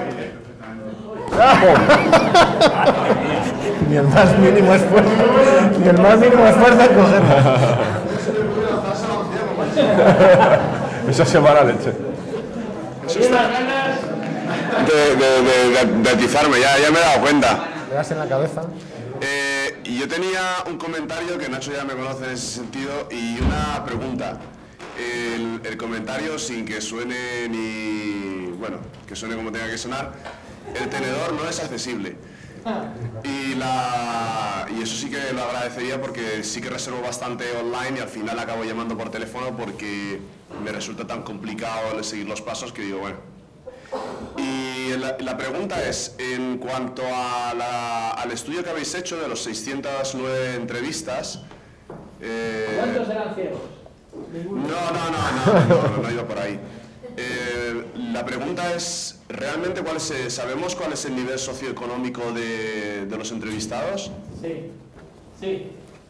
a hacer. Ni el más mínimo esfuerzo en cogerla. Esa se llama la leche. De atizarme, ya me he dado cuenta. Le das en la cabeza. Y yo tenía un comentario, que Nacho ya me conoce en ese sentido, y una pregunta. El comentario, sin que suene bueno, que suene como tenga que sonar, el tenedor no es accesible. Y eso sí que lo agradecería porque sí que reservo bastante online y al final acabo llamando por teléfono porque me resulta tan complicado seguir los pasos que digo, bueno. Y la pregunta es, en cuanto al estudio que habéis hecho de los 609 entrevistas... ¿Cuántos eran ciegos? No iba por ahí. La pregunta es, ¿realmente sabemos cuál es el nivel socioeconómico de los entrevistados? Sí.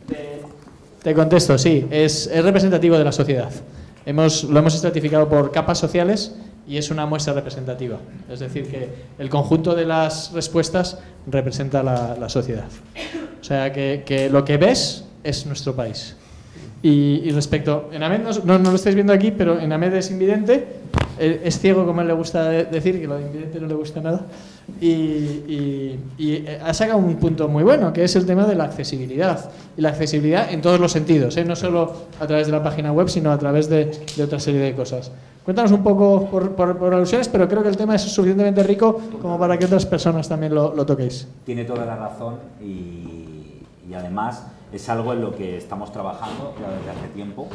Te contesto, sí. Es representativo de la sociedad. Lo hemos estratificado por capas sociales y es una muestra representativa. Es decir, que el conjunto de las respuestas representa la sociedad. O sea, que lo que ves es nuestro país. Y respecto, Enamed no lo estáis viendo aquí, pero Enamed es invidente, es ciego como a él le gusta decir, que lo de invidente no le gusta nada, y ha sacado un punto muy bueno, que es el tema de la accesibilidad, y la accesibilidad en todos los sentidos, no solo a través de la página web, sino a través de otra serie de cosas. Cuéntanos un poco por alusiones, pero creo que el tema es suficientemente rico como para que otras personas también lo toquéis. Tiene toda la razón y además es algo en lo que estamos trabajando ya desde hace tiempo,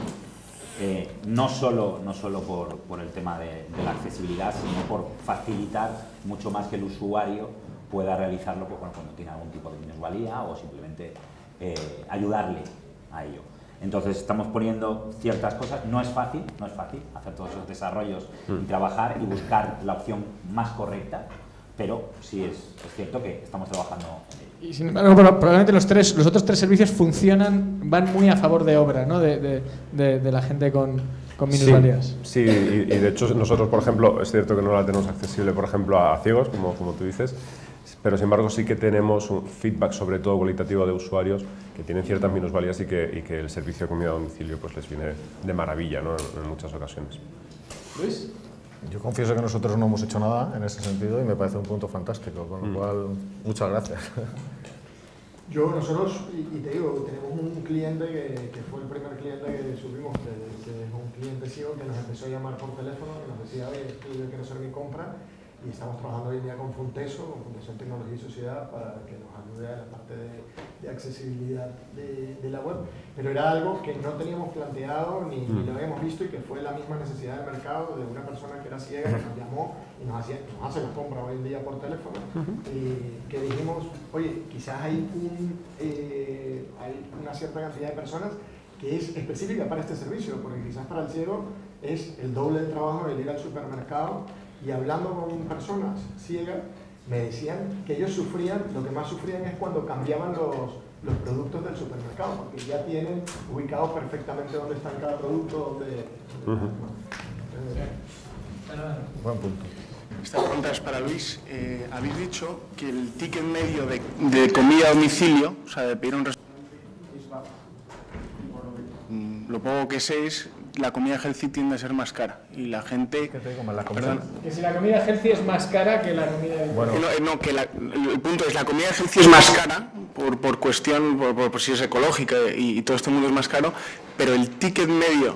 no solo por el tema de la accesibilidad, sino por facilitar mucho más que el usuario pueda realizarlo cuando tiene algún tipo de minusvalía o simplemente ayudarle a ello. Entonces estamos poniendo ciertas cosas, no es fácil hacer todos esos desarrollos y trabajar y buscar la opción más correcta, pero sí es cierto que estamos trabajando en ello. Y sin embargo, probablemente los otros tres servicios van muy a favor de obra, ¿no? de la gente con minusvalías. Sí, y de hecho nosotros, por ejemplo, es cierto que no la tenemos accesible, por ejemplo, a ciegos, como tú dices, pero sin embargo sí que tenemos un feedback, sobre todo cualitativo, de usuarios que tienen ciertas minusvalías y que el servicio de comida a domicilio pues les viene de maravilla, ¿no? en muchas ocasiones. Luis. Yo confieso que nosotros no hemos hecho nada en ese sentido y me parece un punto fantástico, con lo cual, muchas gracias. Nosotros, y te digo, tenemos un cliente que fue el primer cliente que subimos, que es un cliente ciego que nos empezó a llamar por teléfono, que nos decía, oye, yo quiero hacer mi compra, y estamos trabajando hoy en día con Funteso, con Fundación Tecnología y Sociedad, para que nos ayude a la parte de accesibilidad de la web, pero era algo que no teníamos planteado ni lo habíamos visto y que fue la misma necesidad del mercado de una persona que era ciega que nos llamó y nos hace la compra hoy en día por teléfono, y que dijimos, oye, quizás hay una cierta cantidad de personas que es específica para este servicio, porque quizás para el ciego es el doble de trabajo el ir al supermercado y hablando con personas ciegas, me decían que ellos sufrían, lo que más sufrían es cuando cambiaban los productos del supermercado, porque ya tienen ubicados perfectamente dónde está cada producto, dónde... Buen punto. Esta pregunta es para Luis. Habéis dicho que el ticket medio de comida a domicilio, o sea, de pedir un restaurante, es bajo. Lo poco que sé es la comida healthy tiende a ser más cara y la gente... ¿Qué te digo más? La comida... Que si la comida healthy es más cara que la comida... Bueno. El punto es, la comida healthy es más cara por cuestión, por si es ecológica y todo este mundo es más caro, pero el ticket medio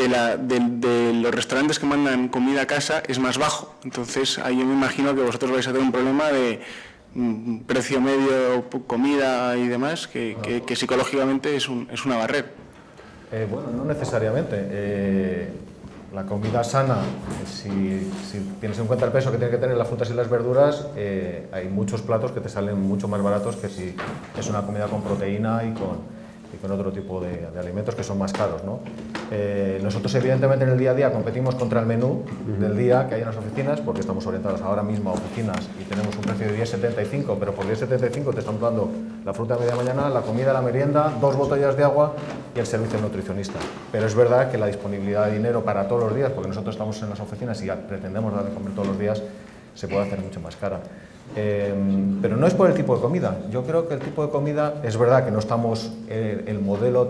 de los restaurantes que mandan comida a casa es más bajo. Entonces, ahí yo me imagino que vosotros vais a tener un problema de precio medio, comida y demás, que psicológicamente es una barrera. Bueno, no necesariamente. La comida sana, si tienes en cuenta el peso que tienen que tener las frutas y las verduras, hay muchos platos que te salen mucho más baratos que si es una comida con proteína y con otro tipo de alimentos que son más caros, ¿no? Nosotros evidentemente en el día a día competimos contra el menú del día que hay en las oficinas, porque estamos orientados ahora mismo a oficinas y tenemos un precio de 10,75, pero por 10,75 te están dando la fruta a media mañana, la comida, la merienda, 2 botellas de agua y el servicio nutricionista. Pero es verdad que la disponibilidad de dinero para todos los días, porque nosotros estamos en las oficinas y pretendemos dar de comer todos los días, se puede hacer mucho más cara. Pero no es por el tipo de comida. Yo creo que el tipo de comida, es verdad que no estamos el modelo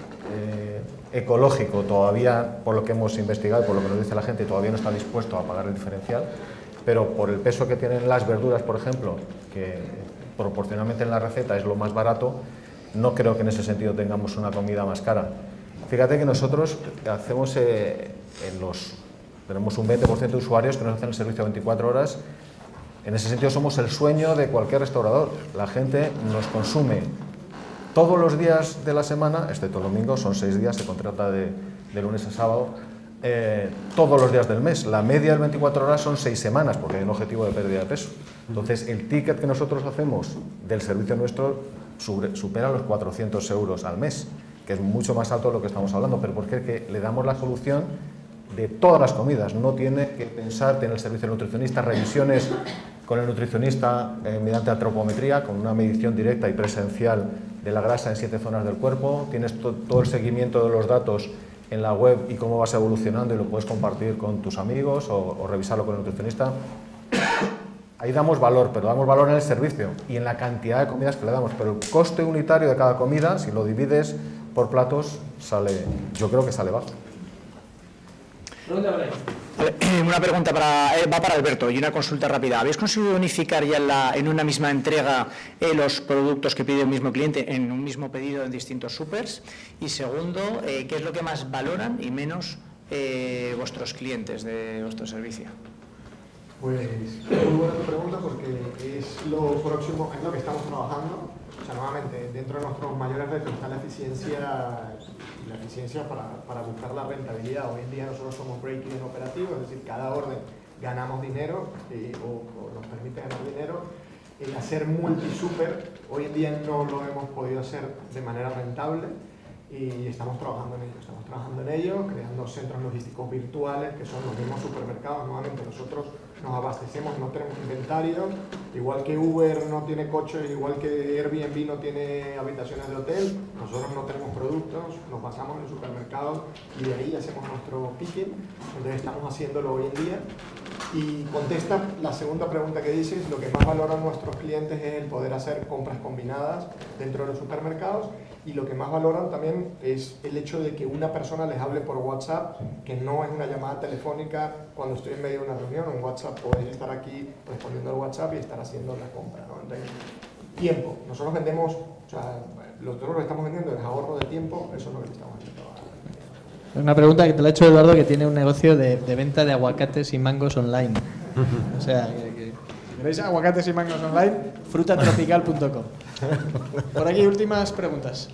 ecológico todavía, por lo que hemos investigado y por lo que nos dice la gente, todavía no está dispuesto a pagar el diferencial, pero por el peso que tienen las verduras, por ejemplo, que proporcionalmente en la receta es lo más barato, no creo que en ese sentido tengamos una comida más cara. Fíjate que nosotros hacemos tenemos un 20% de usuarios que nos hacen el servicio 24 horas. En ese sentido somos el sueño de cualquier restaurador. La gente nos consume todos los días de la semana, excepto el domingo, son 6 días, se contrata de lunes a sábado, todos los días del mes. La media del 24 horas son 6 semanas, porque hay un objetivo de pérdida de peso. Entonces, el ticket que nosotros hacemos del servicio nuestro supera los 400 euros al mes, que es mucho más alto de lo que estamos hablando, pero porque le damos la solución de todas las comidas. No tiene que pensar, tiene el servicio de nutricionista, revisiones con el nutricionista mediante antropometría, con una medición directa y presencial de la grasa en 7 zonas del cuerpo. Tienes todo el seguimiento de los datos en la web y cómo vas evolucionando y lo puedes compartir con tus amigos o revisarlo con el nutricionista. Ahí damos valor, pero damos valor en el servicio y en la cantidad de comidas que le damos. Pero el coste unitario de cada comida, si lo divides por platos, yo creo que sale bajo. Una pregunta va para Alberto y una consulta rápida. ¿Habéis conseguido unificar ya en una misma entrega los productos que pide el mismo cliente en un mismo pedido en distintos supers? Y segundo, ¿qué es lo que más valoran y menos vuestros clientes de vuestro servicio? Pues muy buena tu pregunta, porque es lo próximo, es lo que estamos trabajando. O sea, nuevamente, dentro de nuestros mayores retos está la eficiencia para buscar la rentabilidad. Hoy en día nosotros somos break-even operativo, es decir, cada orden ganamos dinero o nos permite ganar dinero. El hacer multi-super, hoy en día no lo hemos podido hacer de manera rentable y estamos trabajando en ello, creando centros logísticos virtuales que son los mismos supermercados. Nuevamente nosotros nos abastecemos, no tenemos inventario, igual que Uber no tiene coches, igual que Airbnb no tiene habitaciones de hotel, nosotros no tenemos productos, nos basamos en supermercados y de ahí hacemos nuestro picking. Entonces estamos haciéndolo hoy en día. Y contesta la segunda pregunta que dices, lo que más valoran nuestros clientes es el poder hacer compras combinadas dentro de los supermercados, y lo que más valoran también es el hecho de que una persona les hable por WhatsApp, que no es una llamada telefónica cuando estoy en medio de una reunión. En WhatsApp podéis estar aquí respondiendo al WhatsApp y estar haciendo la compra, ¿no? Entonces, tiempo. Nosotros vendemos, o sea, nosotros lo que estamos vendiendo es ahorro de tiempo, eso es lo que estamos haciendo. Una pregunta que te la ha hecho Eduardo, que tiene un negocio de venta de aguacates y mangos online. O sea, si queréis aguacates y mangos online, frutatropical.com. Por aquí, últimas preguntas.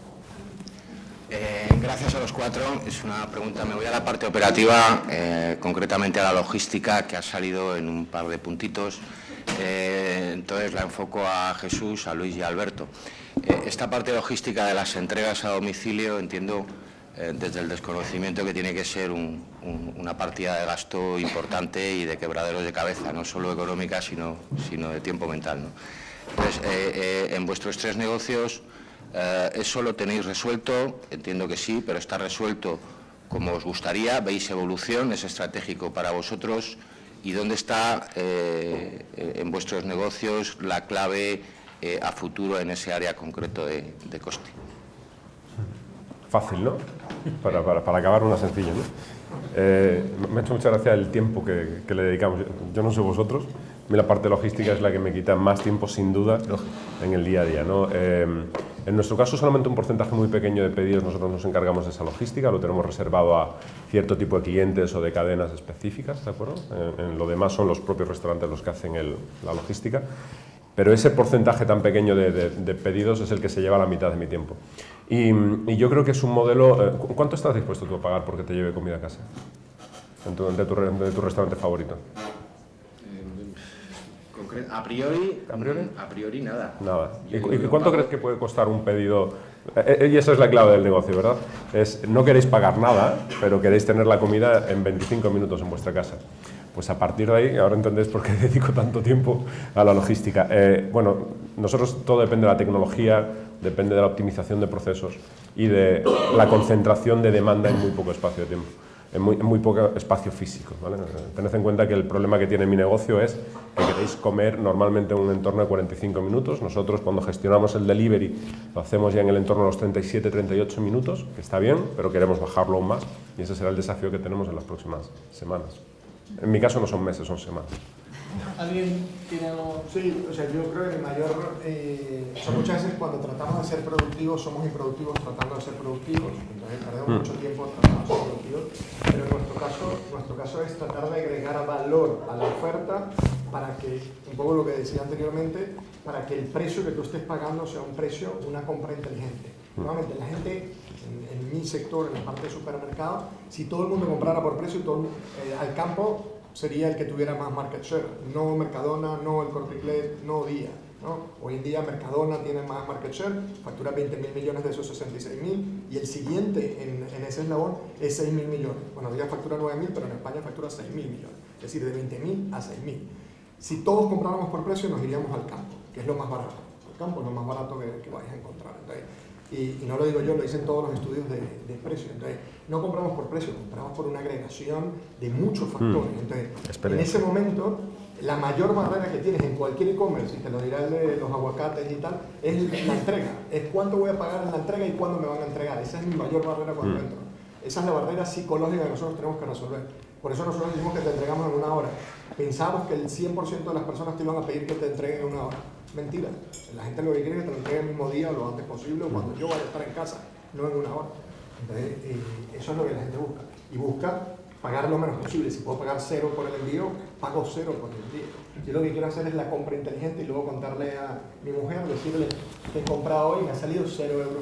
Gracias a los cuatro. Es una pregunta, me voy a la parte operativa, concretamente a la logística, que ha salido en un par de puntitos. Entonces la enfoco a Jesús, a Luis y a Alberto. Esta parte logística de las entregas a domicilio, entiendo desde el desconocimiento que tiene que ser una partida de gasto importante y de quebraderos de cabeza, no solo económica, sino de tiempo mental, ¿no? Entonces, en vuestros 3 negocios, ¿eso lo tenéis resuelto? Entiendo que sí, pero ¿está resuelto como os gustaría? ¿Veis evolución? ¿Es estratégico para vosotros? ¿Y dónde está en vuestros negocios la clave a futuro en ese área concreto de coste? Fácil, ¿no? Para acabar una sencilla, ¿no? Me ha hecho mucha gracia el tiempo que le dedicamos. Yo no sé vosotros, a mí la parte logística es la que me quita más tiempo, sin duda, en el día a día, ¿no? En nuestro caso, solamente un porcentaje muy pequeño de pedidos nosotros nos encargamos de esa logística, lo tenemos reservado a cierto tipo de clientes o de cadenas específicas, ¿de acuerdo? En lo demás son los propios restaurantes los que hacen la logística, pero ese porcentaje tan pequeño de pedidos es el que se lleva la mitad de mi tiempo. Y yo creo que es un modelo... ¿Cuánto estás dispuesto tú a pagar porque te lleve comida a casa? De tu restaurante favorito. A priori nada. Nada. ¿Y cuánto crees que puede costar un pedido? Y esa es la clave del negocio, ¿verdad? No queréis pagar nada, pero queréis tener la comida en 25 minutos en vuestra casa. Pues a partir de ahí, ahora entendéis por qué dedico tanto tiempo a la logística. Bueno, nosotros todo depende de la tecnología, depende de la optimización de procesos y de la concentración de demanda en muy poco espacio de tiempo, en muy poco espacio físico, ¿vale? Tened en cuenta que el problema que tiene mi negocio es que queréis comer normalmente en un entorno de 45 minutos. Nosotros, cuando gestionamos el delivery, lo hacemos ya en el entorno de los 37-38 minutos, que está bien, pero queremos bajarlo aún más, y ese será el desafío que tenemos en las próximas semanas. En mi caso no son meses, son semanas. ¿Alguien tiene algo? Sí, o sea, yo creo que el mayor... o sea, muchas veces cuando tratamos de ser productivos, somos improductivos tratando de ser productivos, entonces perdemos mucho tiempo tratando de ser productivos, pero en nuestro caso es tratar de agregar valor a la oferta para que, un poco lo que decía anteriormente, para que el precio que tú estés pagando sea un precio, una compra inteligente. Nuevamente, la gente, en mi sector, en la parte de supermercado, si todo el mundo comprara por precio, al campo sería el que tuviera más market share, no Mercadona, no el Corte Inglés, no Día, ¿no? Hoy en día Mercadona tiene más market share, factura 20.000 millones de esos 66.000, y el siguiente en ese eslabón es 6.000 millones. Bueno, Día factura 9.000, pero en España factura 6.000 millones, es decir, de 20.000 a 6.000. Si todos compráramos por precio, nos iríamos al campo, que es lo más barato. El campo es lo más barato que vais a encontrar. Entonces, y no lo digo yo, lo dicen todos los estudios de precio. Entonces, no compramos por precio, compramos por una agregación de muchos factores. Entonces, en ese momento, la mayor barrera que tienes en cualquier e-commerce, y te lo dirá el de los aguacates y tal, es la entrega. Es cuánto voy a pagar en la entrega y cuándo me van a entregar. Esa es mi mayor barrera cuando entro. Esa es la barrera psicológica que nosotros tenemos que resolver. Por eso nosotros decimos que te entregamos en 1 hora. Pensamos que el 100% de las personas te iban a pedir que te entreguen en 1 hora. Mentira. La gente lo que quiere es que te lo entreguen el mismo día o lo antes posible o cuando yo vaya a estar en casa, no en 1 hora. Entonces, eso es lo que la gente busca. Y busca pagar lo menos posible. Si puedo pagar 0 por el envío, pago 0 por el envío. Yo lo que quiero hacer es la compra inteligente y luego contarle a mi mujer, decirle que he comprado hoy y me ha salido 0 euros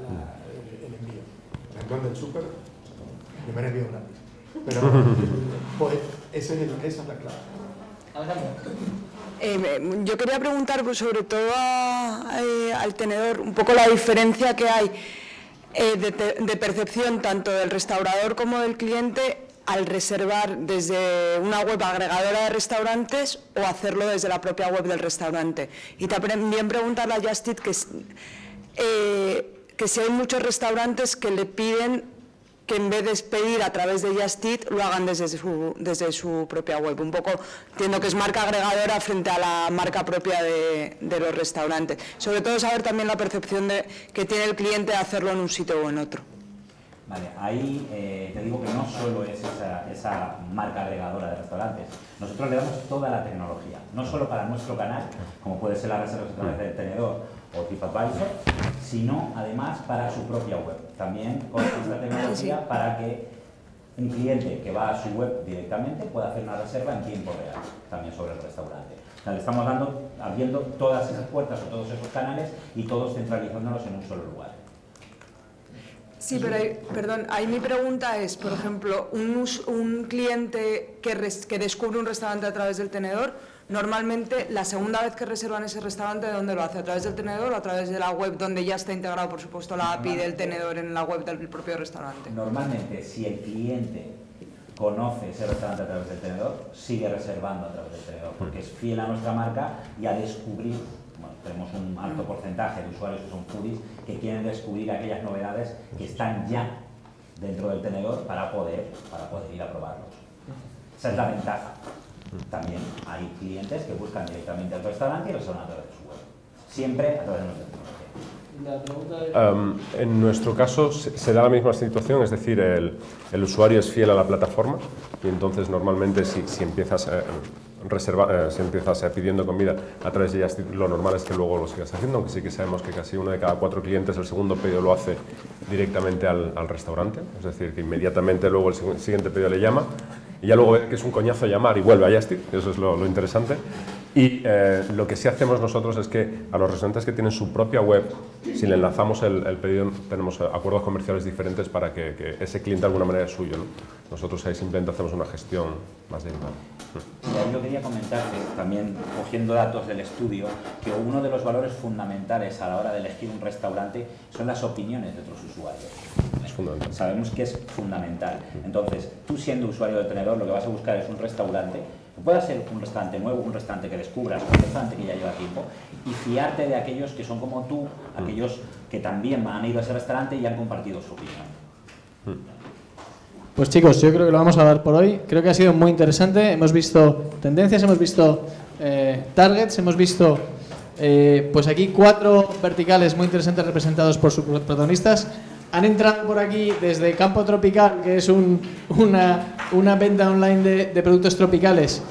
el envío. Por ejemplo, en el súper, primer envío gratis. Pero pues, esa es la clave. Yo quería preguntar sobre todo al tenedor un poco la diferencia que hay de percepción tanto del restaurador como del cliente al reservar desde una web agregadora de restaurantes o hacerlo desde la propia web del restaurante. Y también preguntarle a Just Eat que si hay muchos restaurantes que le piden que en vez de pedir a través de Just Eat lo hagan desde su propia web. Un poco entiendo que es marca agregadora frente a la marca propia de los restaurantes. Sobre todo saber también la percepción que tiene el cliente de hacerlo en un sitio o en otro. Vale, ahí te digo que no solo es esa marca agregadora de restaurantes. Nosotros le damos toda la tecnología, no solo para nuestro canal, como puede ser la reserva a través del tenedor o TripAdvisor, sino además para su propia web. También con esta tecnología para que un cliente que va a su web directamente pueda hacer una reserva en tiempo real, también sobre el restaurante. O sea, le estamos abriendo todas esas puertas o todos esos canales y todos centralizándolos en un solo lugar. Sí, pero ahí mi pregunta es, por ejemplo, un cliente que descubre un restaurante a través del tenedor normalmente la segunda vez que reservan ese restaurante, ¿de dónde lo hace? ¿A través del tenedor o a través de la web, donde ya está integrado, por supuesto, la API del tenedor en la web del propio restaurante? Normalmente, si el cliente conoce ese restaurante a través del tenedor, sigue reservando a través del tenedor, porque es fiel a nuestra marca y a descubrir. Bueno, tenemos un alto porcentaje de usuarios que son foodies que quieren descubrir aquellas novedades que están ya dentro del tenedor para poder ir a probarlos. Esa es la ventaja. También hay clientes que buscan directamente al restaurante y reservan a través de su web. Siempre a través de nuestra tecnología. En nuestro caso se da la misma situación, es decir, el usuario es fiel a la plataforma y entonces normalmente si empiezas si empiezas pidiendo comida a través de Just Eat, lo normal es que luego lo sigas haciendo, aunque sí que sabemos que casi 1 de cada 4 clientes el segundo pedido lo hace directamente al restaurante, es decir, que inmediatamente luego el siguiente pedido le llama y ya luego ve que es un coñazo llamar y vuelve a Just Eat, eso es lo interesante. Y lo que sí hacemos nosotros es que a los restaurantes que tienen su propia web, si le enlazamos el pedido, tenemos acuerdos comerciales diferentes para que ese cliente de alguna manera es suyo, ¿no? Nosotros ahí simplemente hacemos una gestión más derivada. Yo quería comentar que también, cogiendo datos del estudio, que uno de los valores fundamentales a la hora de elegir un restaurante son las opiniones de otros usuarios. Es fundamental. Sabemos que es fundamental. Entonces, tú siendo usuario del tenedor, lo que vas a buscar es un restaurante, que pueda ser un restaurante nuevo, un restaurante que descubras, un restaurante que ya lleva tiempo, y fiarte de aquellos que son como tú, aquellos que también han ido a ese restaurante y han compartido su opinión. Pues chicos, yo creo que lo vamos a dar por hoy. Creo que ha sido muy interesante. Hemos visto tendencias, hemos visto targets, hemos visto pues aquí 4 verticales muy interesantes representados por sus protagonistas. Han entrado por aquí desde Campo Tropical, que es una venta online de productos tropicales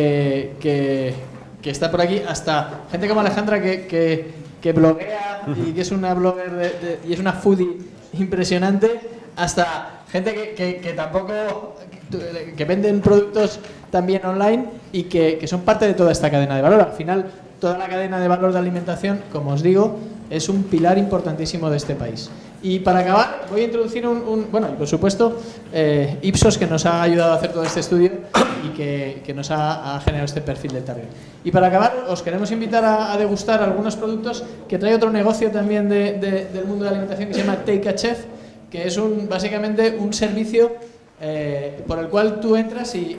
que está por aquí, hasta gente como Alejandra que bloguea y que es una blogger y es una foodie impresionante, hasta gente que tampoco que venden productos también online y que son parte de toda esta cadena de valor. Al final, toda la cadena de valor de alimentación, como os digo, es un pilar importantísimo de este país. Y para acabar, voy a introducir bueno, y por supuesto, Ipsos, que nos ha ayudado a hacer todo este estudio y que nos ha generado este perfil del target. Y para acabar, os queremos invitar a degustar algunos productos que trae otro negocio también del mundo de la alimentación que se llama Take a Chef, que es básicamente un servicio por el cual tú entras y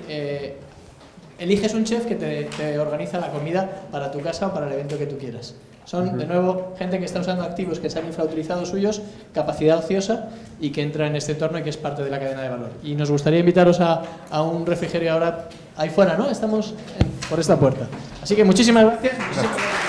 eliges un chef que te organiza la comida para tu casa o para el evento que tú quieras. Son, de nuevo, gente que está usando activos que se han infrautilizado suyos, capacidad ociosa y que entra en este entorno y que es parte de la cadena de valor. Y nos gustaría invitaros a un refrigerio ahora ahí fuera, ¿no? Estamos por esta puerta. Así que muchísimas gracias.